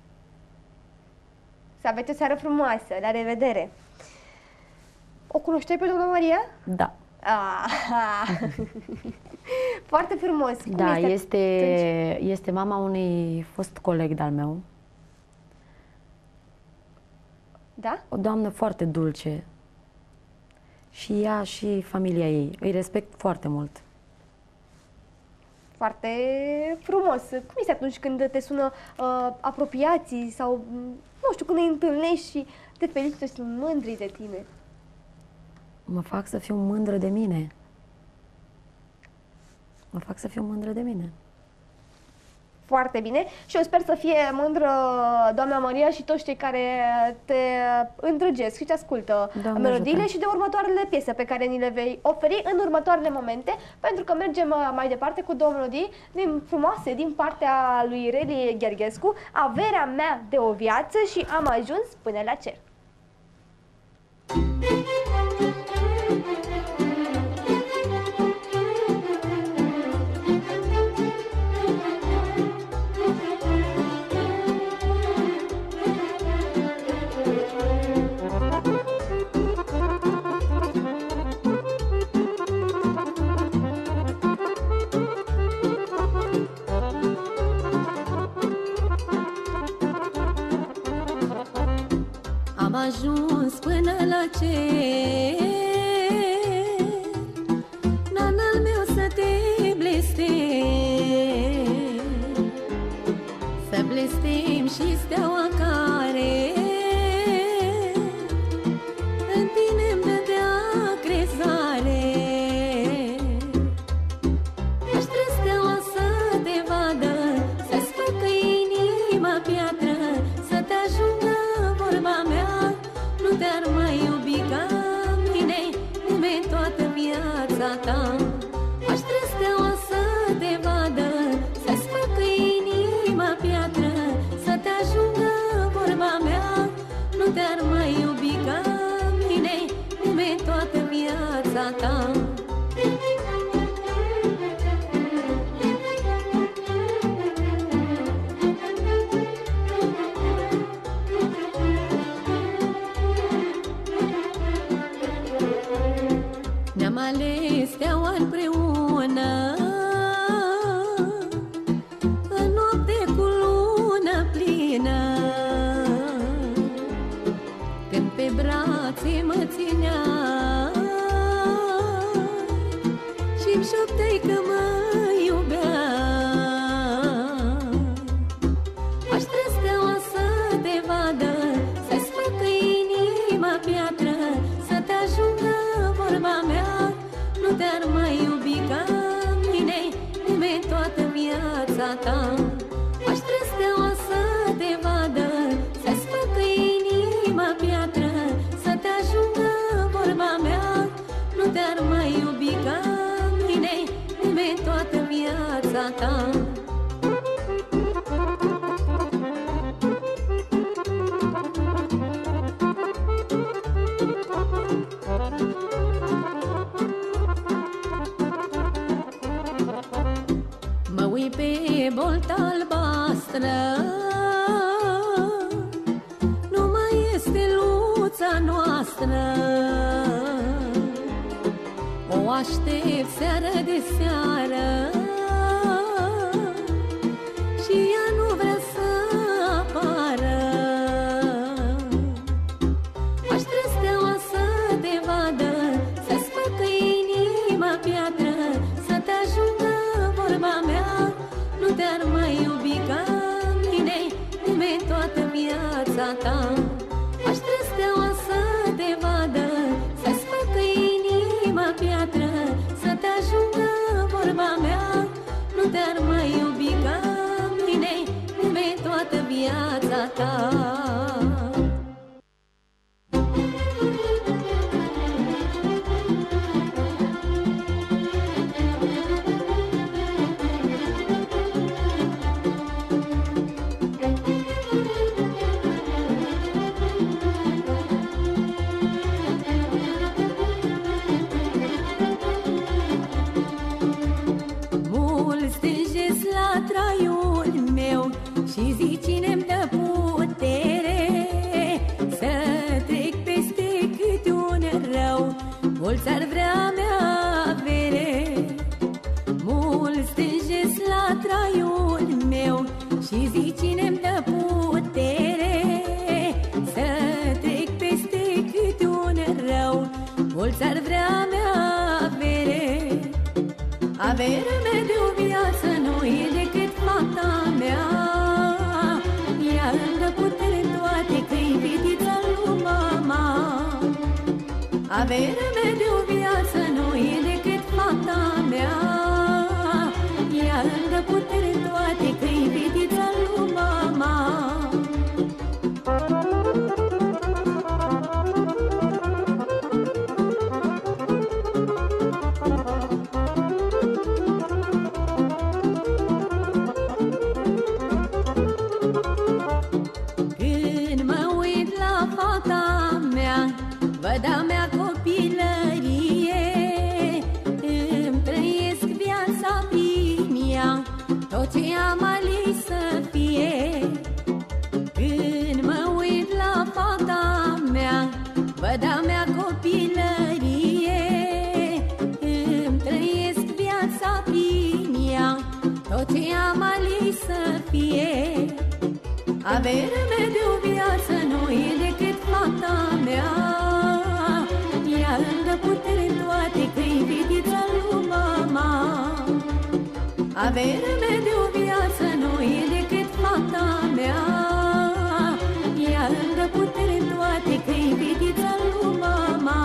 Să aveți o seară frumoasă. La revedere! O cunoșteai pe doamna Maria? Da. Foarte frumos. Cum Da, este mama unui fost coleg de-al meu. Da? O doamnă foarte dulce. Și ea și familia ei. Îi respect foarte mult. Foarte frumos. Cum este atunci când te sună apropiații sau, nu știu, când îi întâlnești și te felicită și sunt mândri de tine? Mă fac să fiu mândră de mine. Mă fac să fiu mândră de mine. Foarte bine și eu sper să fie mândră doamna Maria și toți cei care te îndrăgesc și te ascultă melodiile și de următoarele piese pe care ni le vei oferi în următoarele momente, pentru că mergem mai departe cu două melodii frumoase din partea lui Reli Gherghescu, Averea mea de o viață și Am ajuns până la cer. Am ajuns până la cer, nanal meu să te blestem, să blestem și steaua care în tine-mi dădea crezare. Aș vrea steaua să te vadă, să-ți facă inima piatră, să te ajungă vorba mea, nu te-ar mai iubi ca mine nimeni toată viața ta. Aș vrea steaua să te vadă, să-ți facă inima piatră, să te ajungă vorba mea, nu te-ar mai iubi ca mine nimeni toată viața ta. Ne-am ales steaua împreună, în noapte cu lună plină, când pe brațe mă ținea și-mi șopteai că mă iubea. Aș vrea steaua să te vadă, să-ți facă inima piatră, să te ajungă vorba mea, nu te-ar mai iubi ca mine nimeni toată viața ta. Aș vrea steaua să te vadă, să-ți facă inima piatră, să te ajungă vorba mea, nu te-ar mai iubi ca mine nimeni toată viața ta. Mă uit pe bolta albastră, nu mai este luța noastră. O aștept seară de seară și ea nu vrea să apară. Aș vrea steaua să te vadă, să-ți facă inima piatră, să te ajungă vorba mea, nu te-ar mai iubi ca mine nimeni toată viața ta. Aș vrea steaua să te vadă, să-ți facă inima piatră, să te ajungă vorba mea, nu te-ar mai iubi ca mine nimeni toată viața ta. cine-mi dă putere să trec peste câte un rău. Mulți ar vrea mea avere, mulți stânjesc la traiul meu și zic cine-mi dă putere să trec peste câte un rău. Mulți ar vrea mea avere, averea mea de o viață nu e decât fata mea. Ea îmi dă putere în toate că-i fetița lui mama. Averea mea de o viață nu e decât fata mea. Ea îmi dă putere în toate că-i fetița lui mama. Văd a mea copilărie, îmi trăiesc viața prin ea, tot ce am ales să fie. Când mă uit la fata mea, văd a mea copilărie, îmi trăiesc viața prin ea, tot ce am ales să fie. Averea mea de o viață nu e decât fata mea. Ea îmi dă putere în toate că-i fetița lui mama. Averea mea de o viață nu e decât fata mea. Ea îmi dă putere în toate că-i fetița lui mama.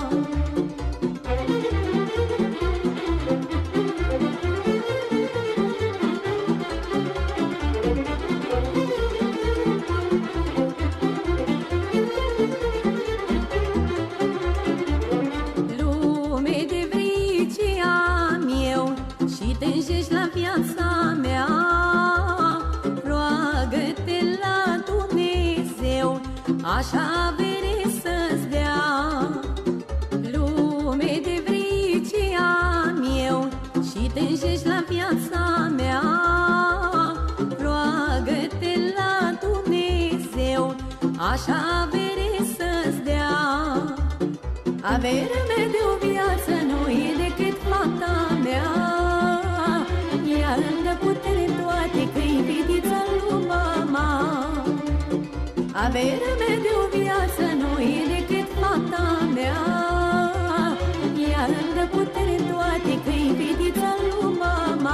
Tânjești la viața mea, roagă-te la Dumnezeu, așa avere să-ți dea. Lume de vrice am eu și tânjești la viața mea, roagă-te la Dumnezeu, așa avere să-ți dea. Averea mea de o viață nu e decât fata mea. Ea îmi dă putere în toate că-i fetița lui mama. Averea mea de o viață nu e decât fata mea. Ea îmi dă putere în toate că-i fetița lui mama.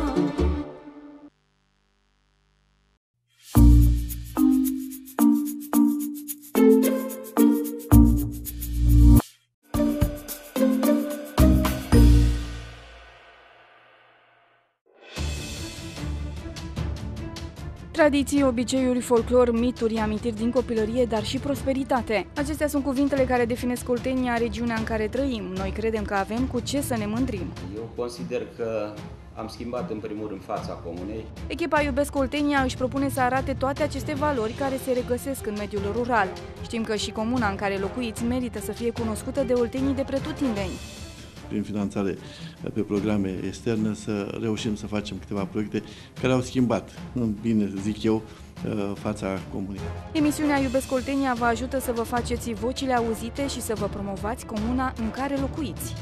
Tradiții, obiceiuri, folclor, mituri, amintiri din copilărie, dar și prosperitate. Acestea sunt cuvintele care definesc Oltenia, regiunea în care trăim. Noi credem că avem cu ce să ne mândrim. Eu consider că am schimbat în primul rând fața comunei. Echipa Iubesc Oltenia își propune să arate toate aceste valori care se regăsesc în mediul rural. Știm că și comuna în care locuiți merită să fie cunoscută de oltenii de pretutindeni. Prin finanțare pe programe externe, să reușim să facem câteva proiecte care au schimbat, în bine zic eu, fața comunei. Emisiunea Iubesc Oltenia vă ajută să vă faceți vocile auzite și să vă promovați comuna în care locuiți.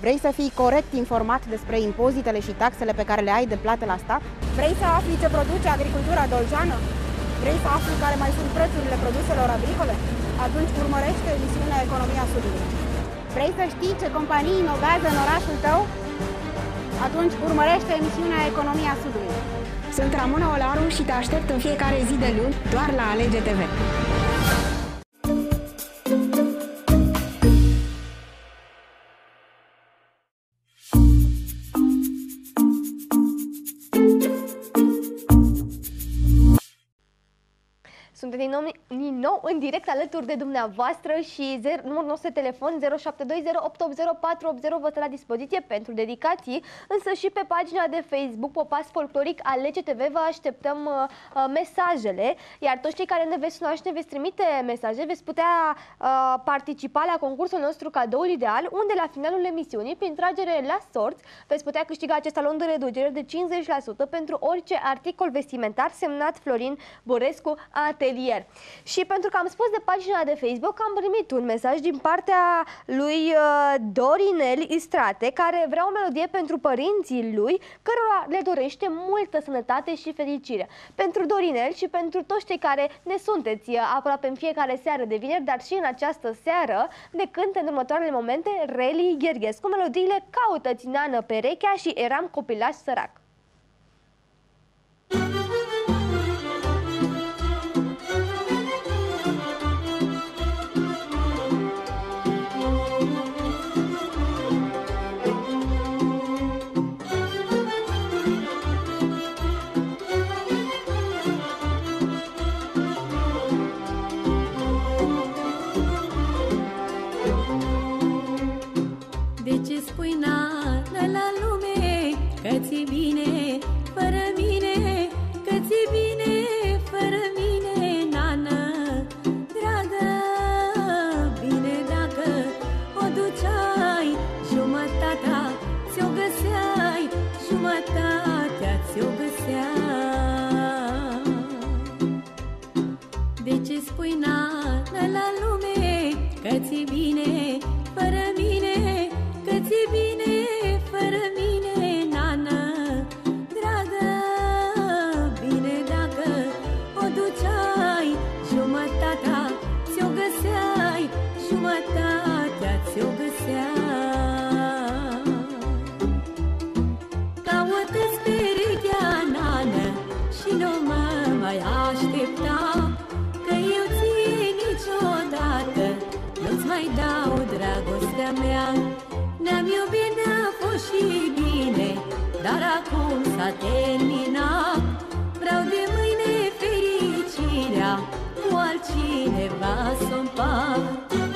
Vrei să fii corect informat despre impozitele și taxele pe care le ai de plată la stat? Vrei să afli ce produce agricultura doljeană? Vrei să afli care mai sunt prețurile produselor agricole? Atunci urmărește emisiunea Economia Sudului. Vrei să știi ce companii inovează în orașul tău? Atunci urmărește emisiunea Economia Sudului. Sunt Ramona Olaru și te aștept în fiecare zi de luni doar la Alege TV. Suntem din nou în direct alături de dumneavoastră și numărul nostru de telefon 0720880480 vă stă la dispoziție pentru dedicații, însă și pe pagina de Facebook Popas Folcloric Alege TV vă așteptăm mesajele, iar toți cei care ne veți suna și ne veți trimite mesaje veți putea participa la concursul nostru Cadoul Ideal, unde la finalul emisiunii, prin tragere la sorți, veți putea câștiga acest talon de reducere de 50% pentru orice articol vestimentar semnat Florin Borescu Atelier. Și pentru că am spus de pagina de Facebook, am primit un mesaj din partea lui Dorinel Istrate, care vrea o melodie pentru părinții lui, cărora le dorește multă sănătate și fericire. Pentru Dorinel și pentru toți cei care ne sunteți aproape în fiecare seară de vineri, dar și în această seară, ne cântă în următoarele momente Reli Gherghescu, melodiile Caută-ți nană perechea și Eram copilaș sărac. Spui nană la lume că ți-e bine fără mine, că ți-e bine fără mine, nană dragă. Bine dacă o duceai, jumătatea ți-o găseai, jumătatea ți-o găsea. De ce spui nană la lume că ți-e bine fără mine, că ți-e bine fără mine, nană dragă. Bine dacă o duceai, jumătatea ți-o găseai, jumătatea ți-o găsea. Caută-ți perechea, nană, și nu mă mai aștepta, că eu ție niciodată nu-ți mai dau dragostea mea. Ne-am iubit, ne-a fost și bine, dar acum s-a terminat. Vreau de mâine fericirea cu altcineva să-o împart.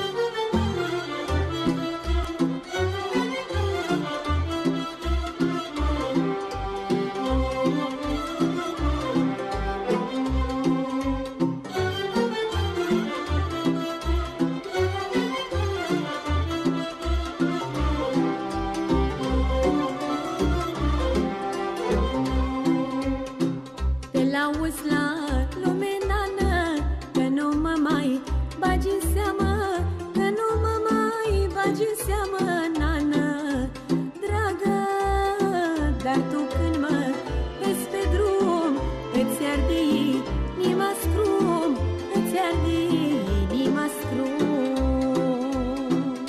Auzi la lume, nană, că nu mă mai bagi în seamă, că nu mă mai bagi în seamă, nană dragă. Dar tu când mă vezi pe drum, îți arde inima scrum, îți arde inima scrum.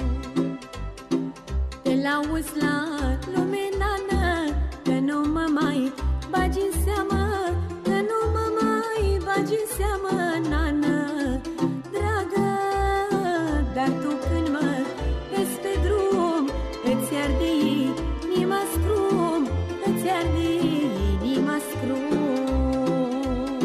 Te lauzi la lume, nană, că nu mă mai bagi în seamă, bagi în seamă, nană dragă. Dar tu când mă vezi pe drum, îți arde inima scrum, îți arde inima scrum.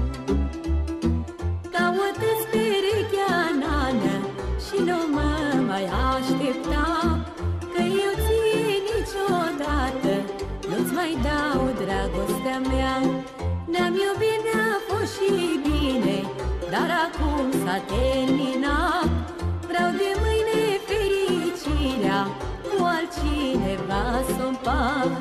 Caută-ți perechea, nană, și nu mă mai aștepta, că eu ție niciodată nu-ți mai dau dragostea mea. Ne-am iubit, ne-a fost și bine, dar acum s-a terminat. Vreau de mâine fericirea cu altcineva să-o împart.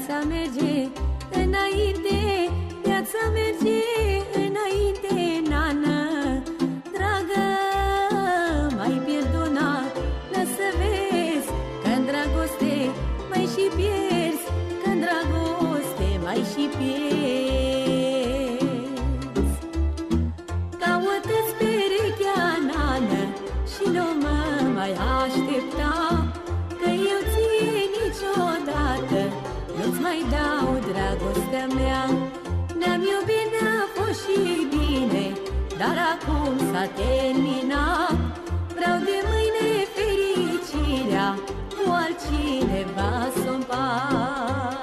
viața merge înainte, viața merge înainte, nană dragă, mai pierdonat, lasă vezi că-n dragoste mai și pierzi, că-n dragoste mai și pierzi. Caută-ți perechea, nană, și nu mă mai aștepta, că eu ție niciodată nu-ți mai dau dragostea mea. Ne-am iubit, ne-a fost și bine, dar acum s-a terminat. Vreau de mâine fericirea cu altcineva să-o împart.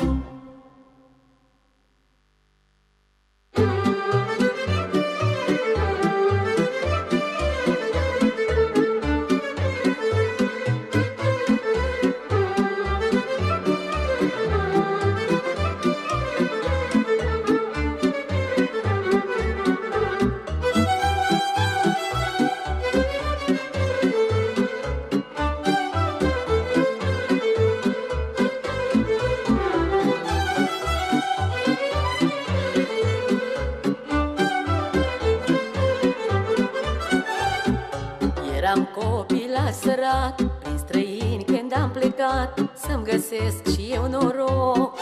Eram copil la sărat, prin străini când am plecat, să-mi găsesc și eu noroc.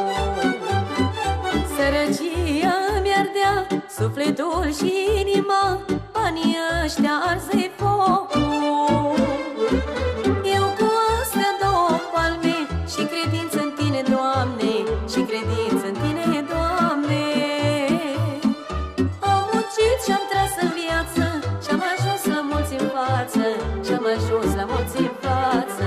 Sărăcia îmi ardea sufletul și inima, banii ăștia arză-i focul. Eu cu astea două palme și credință în tine, Doamne, și credință în tine, Doamne, am muncit și-am tras în viață și-am ajuns la mulți în față, și-am ajuns la mulți în față.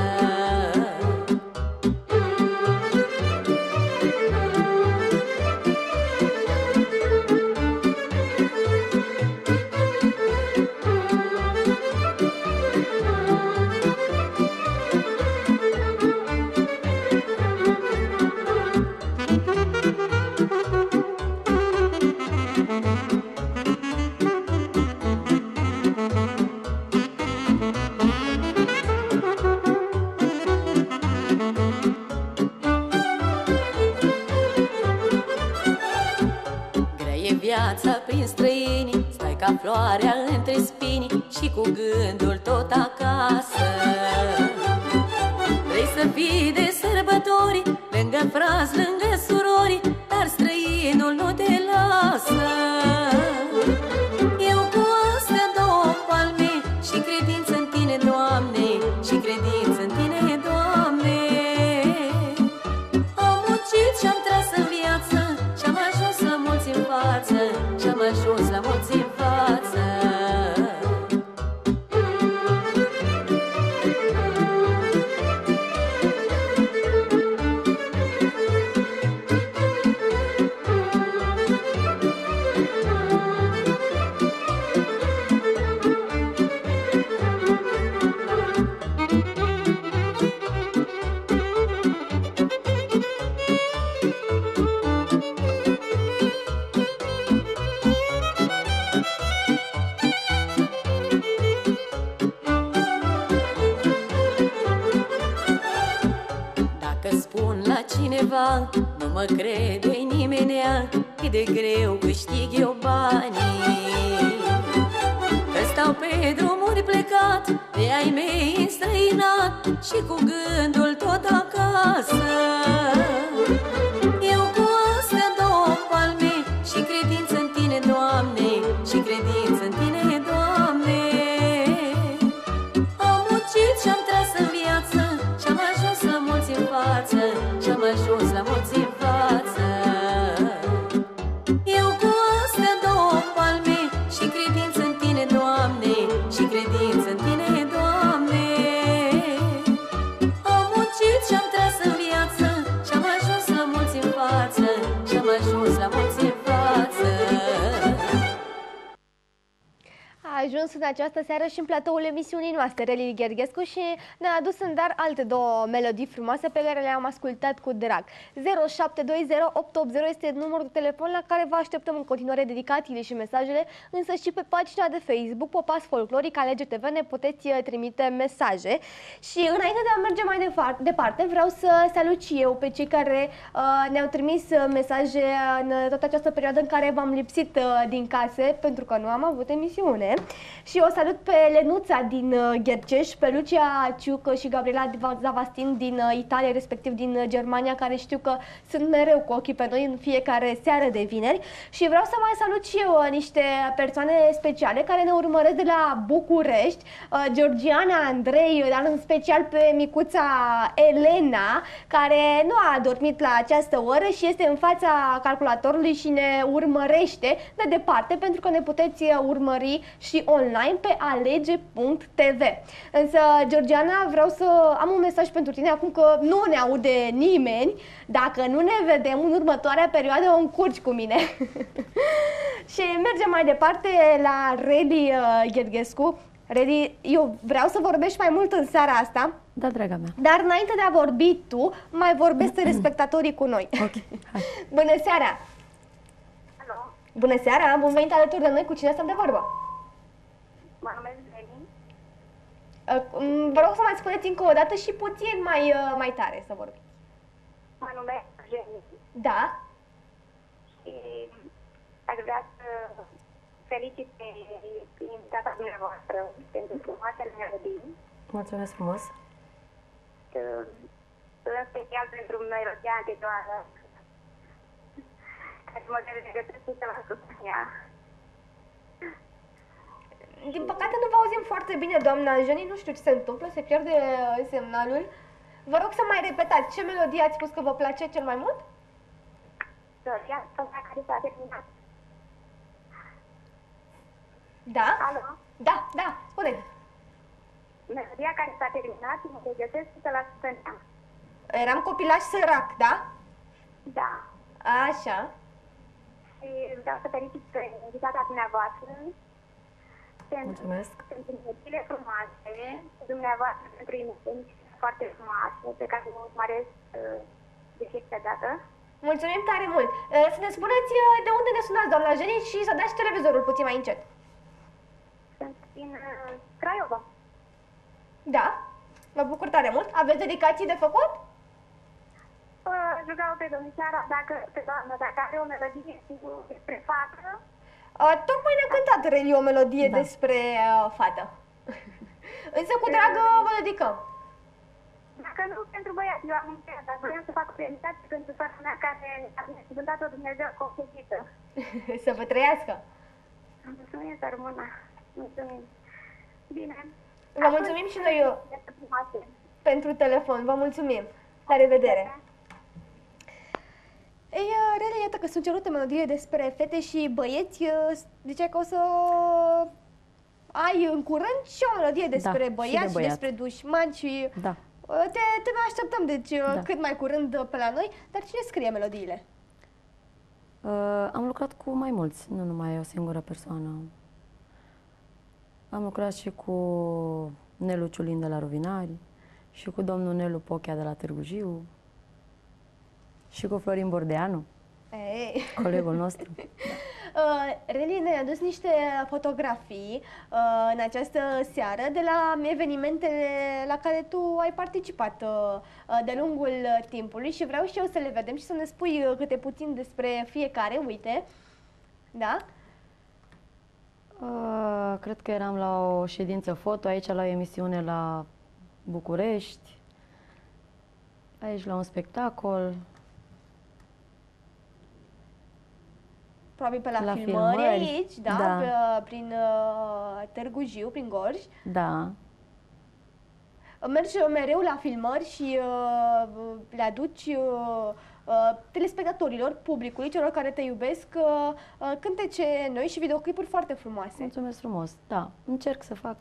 Viața prin străini, stai ca floarea între spini și cu gândul tot acasă. Vrei să fii de sărbători, lângă frați, lângă surori, dar străinul nu te lasă. Eu cu astea două palme și credință în tine, Doamne, și credință în tine, Doamne, am muncit și-am tras în viață și-am ajuns la mulți în față, și-am ajuns la mulți în față. Cineva, nu mă crede nimenea cât de greu câștig eu banii. Că stau pe drumuri plecat, de ai mei înstrăinat și cu gândul tot acasă. Eu cu astea două palme și credință în tine, Doamne, și credință în tine, Doamne, am muncit și-am tras în viață și-am ajuns la mulți în față, și-am ajuns la mulți în față. Eu cu astea două palme și credință în tine, Doamne, și credință în tine, Doamne, am muncit și-am tras în viață ajuns în această seară și în platoul emisiunii noastre, Reli Gherghescu, și ne-a adus în dar alte două melodii frumoase pe care le-am ascultat cu drag. 0720 este numărul de telefon la care vă așteptăm în continuare dedicațiile și mesajele, însă și pe pagina de Facebook Popas Folcloric Alege TV ne puteți trimite mesaje. Și înainte de a merge mai departe, vreau să salut și eu pe cei care ne-au trimis mesaje în toată această perioadă în care v-am lipsit din case, pentru că nu am avut emisiune. Și o salut pe Lenuța din Gherceș, pe Lucia Ciucă și Gabriela Zavastin din Italia, respectiv din Germania, care știu că sunt mereu cu ochii pe noi în fiecare seară de vineri. Și vreau să mai salut și eu niște persoane speciale care ne urmăresc de la București, Georgiana, Andrei, dar în special pe micuța Elena, care nu a dormit la această oră și este în fața calculatorului și ne urmărește de departe, pentru că ne puteți urmări și online pe alege.tv. Însă, Georgiana, vreau să am un mesaj pentru tine acum că nu ne aude nimeni. Dacă nu ne vedem în următoarea perioadă, o încurci cu mine. Și mergem mai departe la Reli Gherghescu. Reli, eu vreau să vorbești mai mult în seara asta. Da, draga mea. Dar înainte de a vorbi tu, mai vorbesc telespectatorii cu noi. Ok, hai. Bună seara! Alo, Bună seara! Bun venit alături de noi, cu cine stăm de vorbă? mă numesc Leni. Vă rog să mai spuneți încă o dată și puțin mai tare să vorbiți. Mă numesc Jenny Da? și aș vrea să felicit pe invitata dumneavoastră pentru frumoasele melodii, Mulțumesc frumos. în special pentru melodia anterioară, care mă regăsesc 100% în ea. Din păcate nu vă auzim foarte bine, doamna Jenny, nu știu ce se întâmplă, se pierde semnalul. Vă rog să mai repetați, ce melodie ați spus că vă place cel mai mult? Melodia care s-a terminat. Da? Alo? Da, spuneți. Melodia care s-a terminat mă regăsesc 100% în ea. Eram copilaș sărac, da? Da. Așa. Și vreau să felicit pe invitata dumneavoastră Mulțumesc. pentru melodiile frumoase, dumneavoastră pentru emisiuni foarte frumoase pe care mă urmăresc de fiecare dată. Mulțumim tare mult. Să ne spuneți de unde ne sunați, doamna Jenny, și să dați televizorul puțin mai încet. Sunt din Craiova. Da? Mă bucur tare mult. Aveți dedicații de făcut? Rugau pe domnișoara, dacă are o melodie despre fată. Tocmai ne-a cântat Reli o melodie despre fată. Însă cu drag vă dedicăm. Dacă nu pentru băiat, eu am încheiat, dar vreau să fac o felicitație pentru fata mea care a binecuvântat-o Dumnezeu cu o fetiță. Să vă trăiască. Mulțumim, să rămână. Mulțumim. Bine. Vă mulțumim și noi pentru telefon. Vă mulțumim. La revedere. Ei, Rele, iată că sunt cerute melodie despre fete și băieți. Ziceai că o să ai în curând și o melodie despre băieți și despre dușmani și... Da. Te mai așteptăm, deci cât mai curând pe la noi. Dar cine scrie melodiile? Am lucrat cu mai mulți, nu numai o singură persoană. Am lucrat și cu Nelu Ciulin de la Rovinari, și cu domnul Nelu Pochea de la Târgu Jiu, și cu Florin Bordeanu, colegul nostru. Reli, ne-ai adus niște fotografii în această seară de la evenimentele la care tu ai participat de lungul timpului și vreau și eu să le vedem și să ne spui câte puțin despre fiecare. Uite, da? Cred că eram la o ședință foto, aici la o emisiune la București, aici la un spectacol. Probabil pe la filmări aici, da? Prin Târgu Jiu, prin Gorj. Da. Mergi mereu la filmări și le aduci telespectatorilor, publicului, celor care te iubesc, cântece noi și videoclipuri foarte frumoase. Mulțumesc frumos, da. Încerc să fac.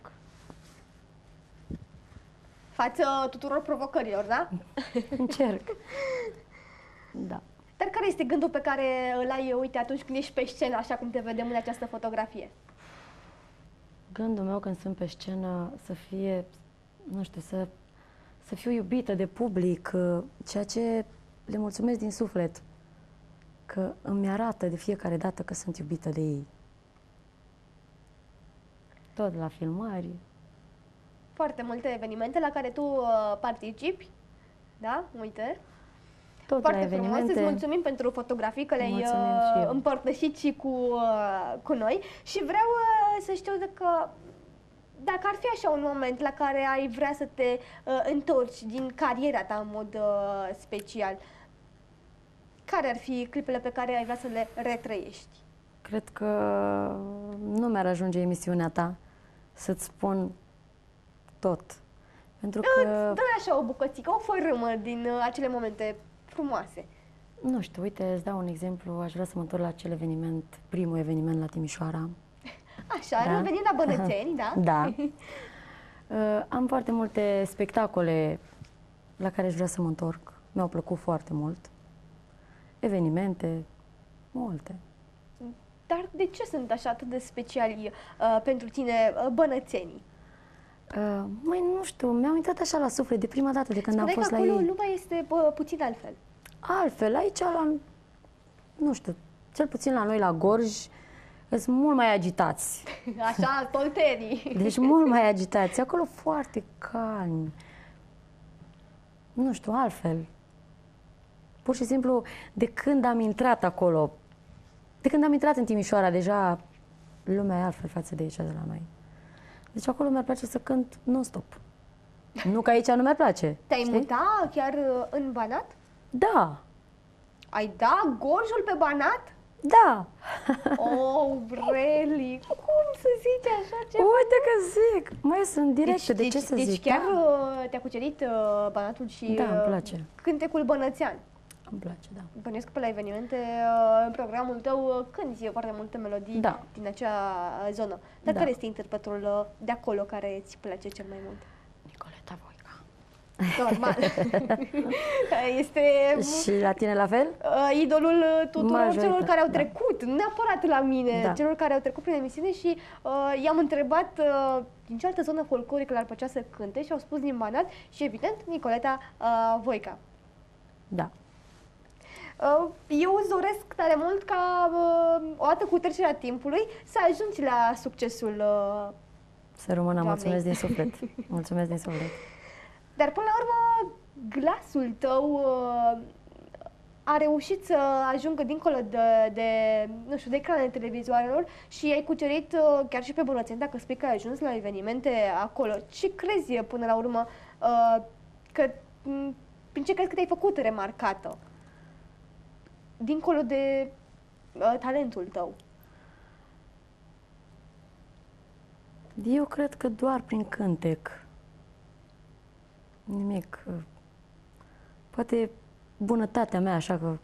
Față tuturor provocărilor, da? Încerc. Da. Dar care este gândul pe care îl ai, uite, atunci când ești pe scenă, așa cum te vedem în această fotografie? Gândul meu când sunt pe scenă să fie, nu știu, să fiu iubită de public, ceea ce le mulțumesc din suflet, că îmi arată de fiecare dată că sunt iubită de ei. Tot la filmări. Foarte multe evenimente la care tu participi, da? Uite. Tot Foarte la frumos, evenimente. îți mulțumim pentru fotografii, că le-ai Mulțumim și eu. împărtășit și cu noi. Și vreau să știu dacă ar fi așa un moment la care ai vrea să te întorci din cariera ta în mod special, care ar fi clipele pe care ai vrea să le retrăiești? Cred că nu mi-ar ajunge emisiunea ta să-ți spun tot. Pentru că, Dă așa o bucățică, o fărâmă din acele momente frumoase. nu știu, uite, îți dau un exemplu, aș vrea să mă întorc la acel eveniment, primul eveniment la Timișoara. Așa, Da. revenim la Bănățeni, da? Da. Am foarte multe spectacole la care aș vrea să mă întorc. Mi-au plăcut foarte mult. Evenimente, multe. Dar de ce sunt așa atât de speciali pentru tine Bănățenii? Măi, nu știu, mi-au intrat așa la suflet de prima dată de când am fost că la acolo ei. lumea este puțin altfel. Altfel, aici, nu știu, cel puțin la noi, la Gorj, sunt mult mai agitați. Așa, tolterii. Deci mult mai agitați. Acolo foarte calmi. Nu știu, altfel. Pur și simplu, de când am intrat acolo, de când am intrat în Timișoara, deja lumea e altfel față de aici, de la noi. Deci acolo mi-ar place să cânt non-stop. Nu că aici nu mi-ar place. Te-ai muta chiar în Banat? Da. Ai da Gorjul pe Banat? Da. Oh, really? Cum să zici așa ceva? Uite că zic. Mai sunt directe, de ce să deci zic? chiar Da. te-a cucerit Banatul și Da, îmi place. cântecul bănățean. Îmi place, da. Bănuiesc că pe la evenimente, în programul tău, cânti foarte multe melodii din acea zonă. Dar Da. care este interpretul de acolo care îți place cel mai mult? Nicoleta Voica. Normal. Este Și la tine la fel? idolul tuturor Majoritatea, celor care au da. trecut, nu neapărat la mine, Da. celor care au trecut prin emisiune și i-am întrebat din ce altă zonă folclorică l-ar plăcea să cânte și au spus din Banat și evident Nicoleta Voica. Da. Eu îți doresc tare mult ca odată cu trecerea timpului să ajungi la succesul Să rămână, Doamnei. mulțumesc din suflet. Mulțumesc din suflet. Dar până la urmă, glasul tău a reușit să ajungă dincolo nu știu, de ecranele televizoarelor și ai cucerit chiar și pe Bănățeni, dacă spui că ai ajuns la evenimente acolo. Ce crezi până la urmă prin ce crezi că te-ai făcut remarcată? Dincolo de talentul tău. Eu cred că doar prin cântec. Nimic. Poate bunătatea mea, așa că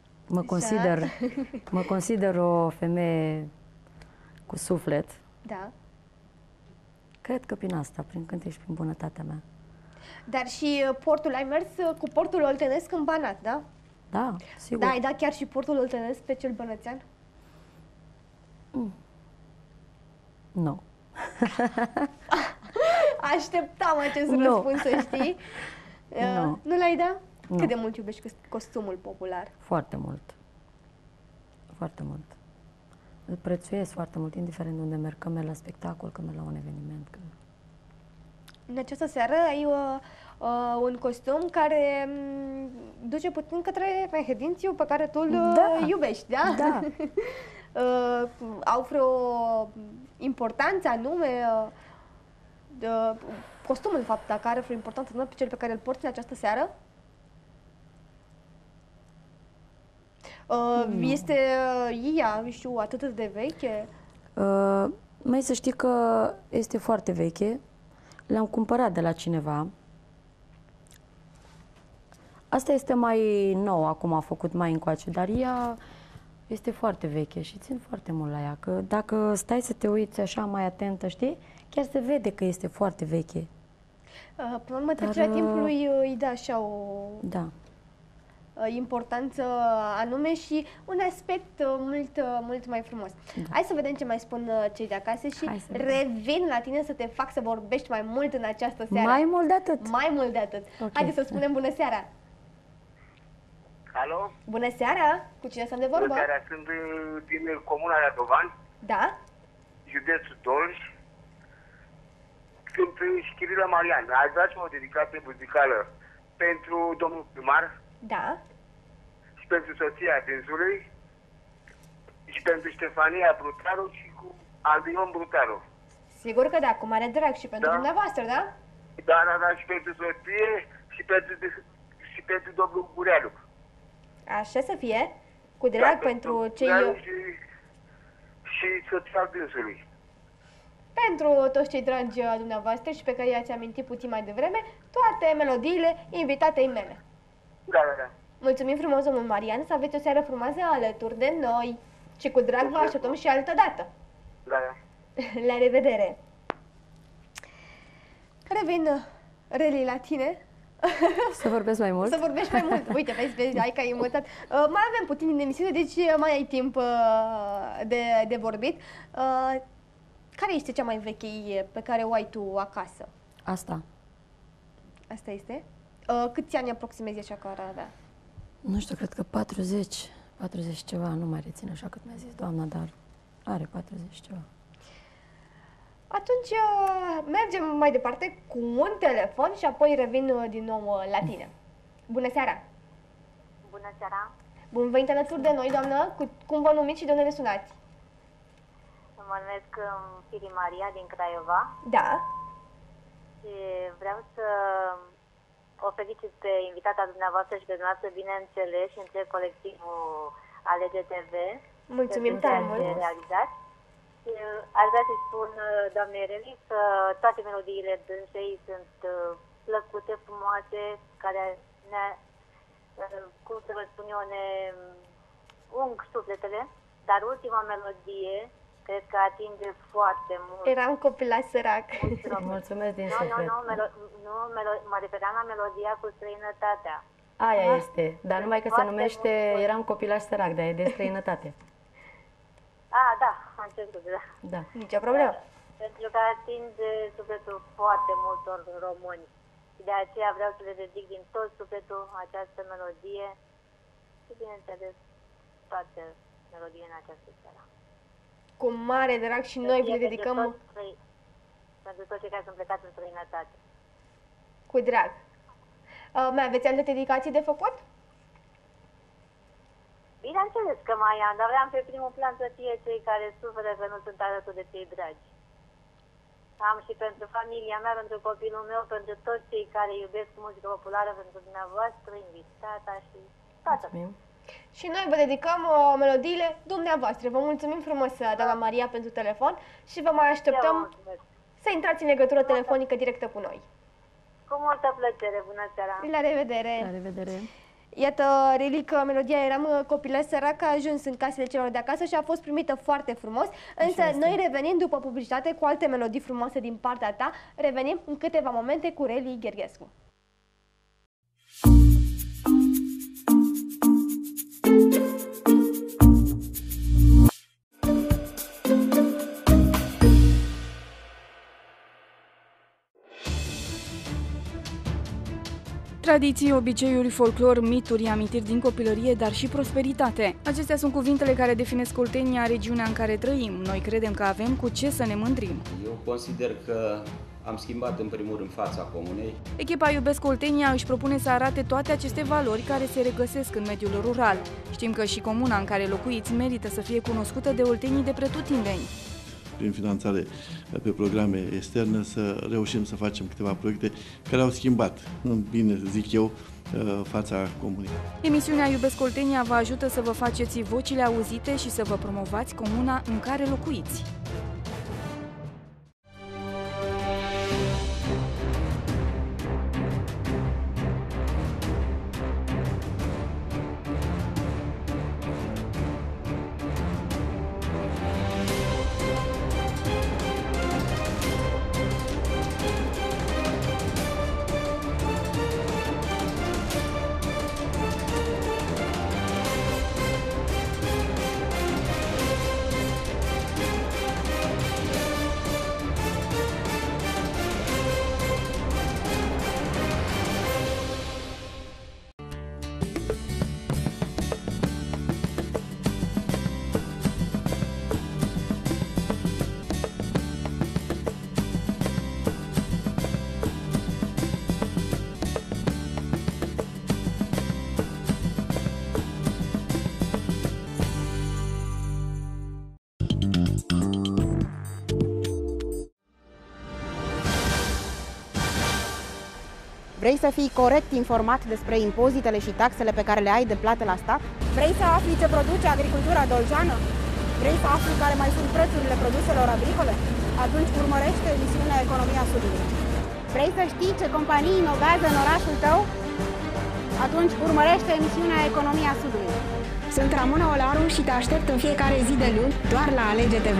mă consider o femeie cu suflet. Da. Cred că prin asta, prin cântec și prin bunătatea mea. Dar și portul, ai mers cu portul oltenesc în Banat, da? Da, sigur. Da, ai dat chiar și portul oltenesc pe cel bănățean? Nu. Așteptam acest Nu. răspuns, să știi. Nu. Nu l-ai dat? Nu. Cât de mult iubești costumul popular? Foarte mult. Foarte mult. Îl prețuiesc foarte mult, indiferent unde merg, că merg la spectacol, că merg la un eveniment. Că... În această seară ai un costum care duce puțin către mehedințiul pe care tu îl iubești, da? Da. Au vreo importanță anume costumul, de fapt, dacă are vreo importanță anume pe cel pe care îl porți în această seară? Este ea, știu, atât de veche? Mai să știi că este foarte veche. L-am cumpărat de la cineva. Asta este mai nou, acum a făcut mai încoace, dar ea este foarte veche și țin foarte mult la ea. Că dacă stai să te uiți așa mai atentă, știi, chiar se vede că este foarte veche. Până la urmă, trecerea timpului îi dă așa Da. importanță anume și un aspect mult mai frumos. Da. Hai să vedem ce mai spun cei de acasă și revin la tine să te fac să vorbești mai mult în această seară. Mai mult de atât. Mai mult de atât. Okay. Haideți să spunem bună seara. Alo? Bună seara! Cu cine stăm de vorbă? Bună seara, sunt din comuna Radovan. Da? Județul Dolj. Sunt Chirila Marian. Aș vrea și o dedicație muzicală pentru domnul primar. Da. Și pentru soția dânsului. Și pentru Ștefania Brutaru și cu Albion Brutaru. Sigur că da, cu mare drag și pentru dumneavoastră, da? Da, și pentru soție și pentru domnul Bureanu. Așa să fie, cu drag pentru cei... Și soția dânsului. Pentru toți cei dragi dumneavoastră și pe care i-ați amintit puțin mai devreme, toate melodiile invitatei mele. Da. Mulțumim frumos, domnul Marian, să aveți o seară frumoasă alături de noi. Și cu drag vă așteptăm și altă dată. Da. La revedere. Revin, Reli, la tine. Să vorbesc mai mult? Să vorbești mai mult. Uite, vezi, hai că ai învățat. Mai avem puțin din emisiune, deci mai ai timp de vorbit. Care este cea mai veche pe care o ai tu acasă? Asta. Asta este? Câți ani aproximezi așa că ar avea? Nu știu, cred că 40 ceva, nu mai rețin așa cât mi-a zis doamna, dar are 40 ceva. Atunci mergem mai departe cu un telefon și apoi revin din nou la tine. Bună seara! Bună seara! Bun venit alături de noi, doamnă. Cum vă numiți și de unde ne sunați? Mă numesc Fili Maria din Craiova. Da. Și vreau să o felicit pe invitata dumneavoastră și pe dumneavoastră, bineînțeles, și întreg colectivul Alege TV. Mulțumim tare mult! Realizat. Aș vrea să-i spun, doamnei Reli, că toate melodiile dânsei sunt plăcute, frumoase, care ne, cum să vă spun eu, ne ung sufletele, dar ultima melodie cred că atinge foarte mult. Eram copilaș sărac. Mulțumesc din suflet. Nu, mă referam la melodia cu străinătatea. Aia este, dar numai că se numește Eram copilaș sărac, dar e de străinătate. Da, am înțeles, da. Nicio problemă. Pentru că atinge sufletul foarte multor români. Și de aceea vreau să le dedic din tot sufletul această melodie și, bineînțeles, toate melodiile în această seară. Cu mare drag și noi le dedicăm... Pentru toți cei care sunt plecați în străinătate. Cu drag. Mai aveți alte dedicații de făcut? Bineînțeles că mai am, dar vreau pe primul plan să fie cei care suferă că nu sunt alături de cei dragi. Am și pentru familia mea, pentru copilul meu, pentru toți cei care iubesc muzica populară, pentru dumneavoastră, invitata și toată. Și noi vă dedicăm melodiile dumneavoastră. Vă mulțumim frumos, doamna Maria, pentru telefon și vă mai așteptăm să intrați în legătură telefonică directă cu noi. Cu multă plăcere, bună seara! La revedere! La revedere! Iată, Reli, că melodia Eram copilaș sărac a ajuns în casele celor de acasă și a fost primită foarte frumos. Însă noi revenim după publicitate cu alte melodii frumoase din partea ta. Revenim în câteva momente cu Reli Gherghescu. Tradiții, obiceiuri, folclor, mituri, amintiri din copilărie, dar și prosperitate. Acestea sunt cuvintele care definesc Oltenia, regiunea în care trăim. Noi credem că avem cu ce să ne mândrim. Eu consider că am schimbat în primul rând fața comunei. Echipa Iubesc Oltenia își propune să arate toate aceste valori care se regăsesc în mediul rural. Știm că și comuna în care locuiți merită să fie cunoscută de oltenii de pretutindeni. Prin finanțare pe programe externe, să reușim să facem câteva proiecte care au schimbat, în bine zic eu, fața comunei. Emisiunea Iubesc Oltenia vă ajută să vă faceți vocile auzite și să vă promovați comuna în care locuiți. Vrei să fii corect informat despre impozitele și taxele pe care le ai de plată la stat? Vrei să afli ce produce agricultura doljeană? Vrei să afli care mai sunt prețurile produselor agricole? Atunci urmărește emisiunea Economia Sudului. Vrei să știi ce companii inovează în orașul tău? Atunci urmărește emisiunea Economia Sudului. Sunt Ramona Olaru și te aștept în fiecare zi de luni doar la Alege TV.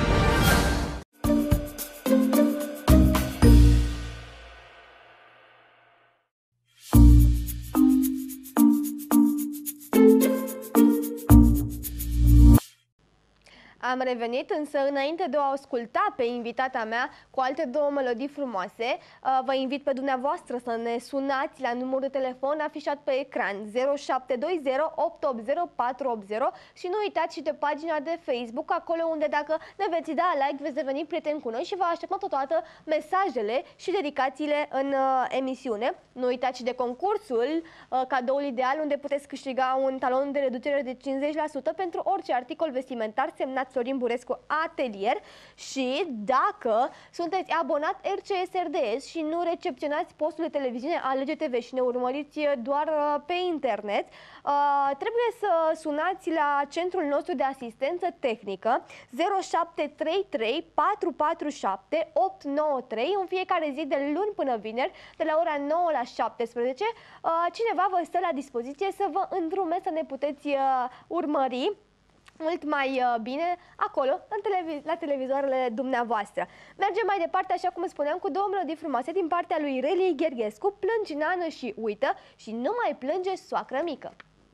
Am revenit, însă înainte de a asculta pe invitata mea cu alte două melodii frumoase, vă invit pe dumneavoastră să ne sunați la numărul de telefon afișat pe ecran 0720 880 480 și nu uitați și de pagina de Facebook, acolo unde dacă ne veți da like veți deveni prieteni cu noi și vă așteptăm totodată mesajele și dedicațiile în emisiune. Nu uitați și de concursul Cadoul Ideal, unde puteți câștiga un talon de reducere de 50% pentru orice articol vestimentar semnat Florin Burescu Atelier. Și dacă sunteți abonat RCS RDS și nu recepționați postul de televiziune Alege TV și ne urmăriți doar pe internet, trebuie să sunați la centrul nostru de asistență tehnică 0733 447 893 în fiecare zi de luni până vineri de la ora 9 la 17. Cineva vă stă la dispoziție să vă îndrume să ne puteți urmări mult mai bine acolo, la televizoarele dumneavoastră. Mergem mai departe, așa cum spuneam, cu două melodii frumoase din partea lui Reli Gherghescu, Plângi nană și uită și Nu mai plânge soacră mică.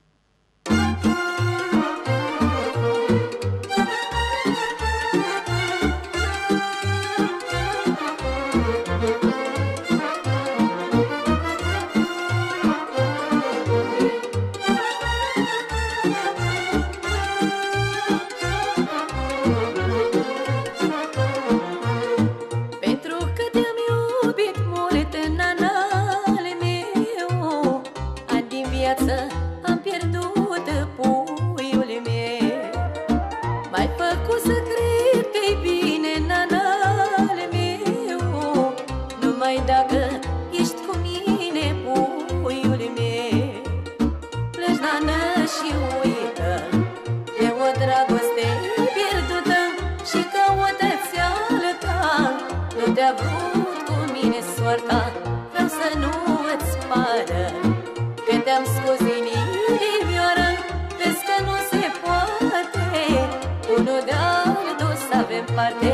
Am pierdut puiul meu. M-ai făcut să cred că-i bine, nanale meu, numai dacă ești cu mine, puiul meu. Plângi, nană, și uită de o dragoste pierdută și că o tățeală ta nu te-a vrut cu mine soarta. Vreau să nu îți pară că te-am scos din inimioară, vezi că nu se poate unul de altul să avem parte.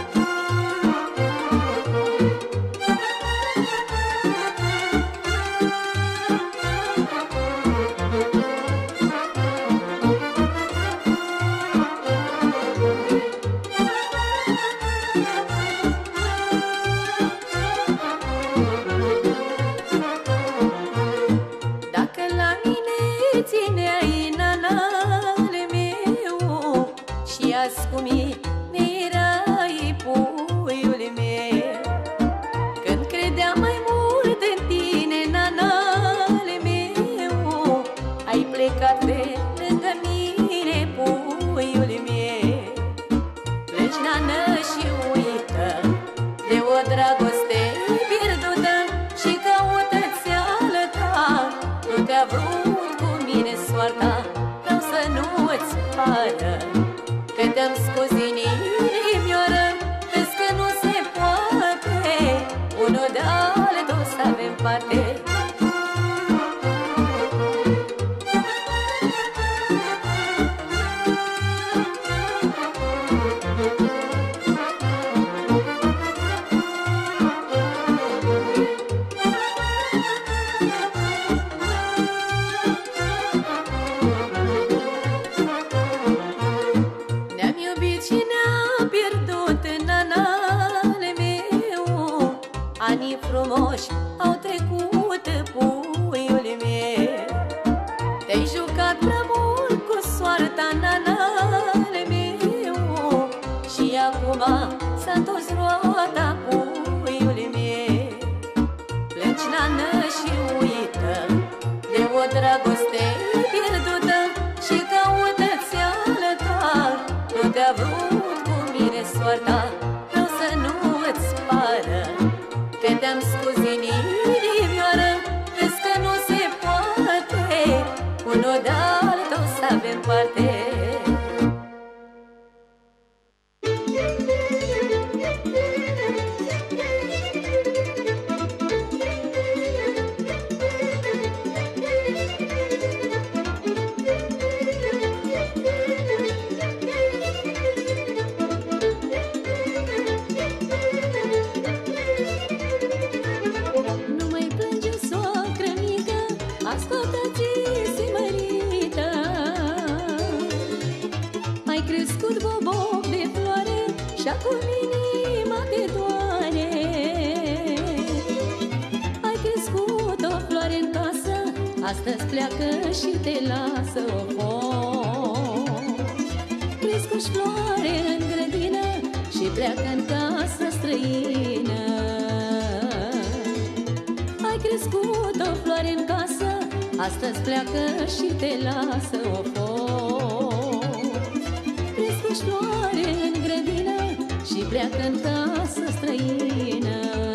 Cu mine erai puiul meu, când credeam mai mult în tine, nanale meu, ai plecat de lângă mine, puiul meu. Plângi, nană, și uită de o dragoste pierdută și că o tățeală ta nu te-a vrut cu mine soarta. Vreau să nu îți pară că te-am scos din inimioară, vezi că nu se poate unul de altul să avem parte. Anii frumoși au trecut, puiul meu, te-ai jucat prea mult cu soarta, nanale meu, și acum s-a întors roata, puiul meu. Plângi, nană, și uită de o dragoste pierdută și că o tățeală ta nu te-a vrut cu mine soarta. Vreau să nu îți pară că te-am scos din inimioară, astăzi pleacă și te lasă o crescu-și floare în grădină și pleacă în casă străină. Ai crescut o floare în casă, astăzi pleacă și te lasă o crescu-și floare în grădină și pleacă în casă străină.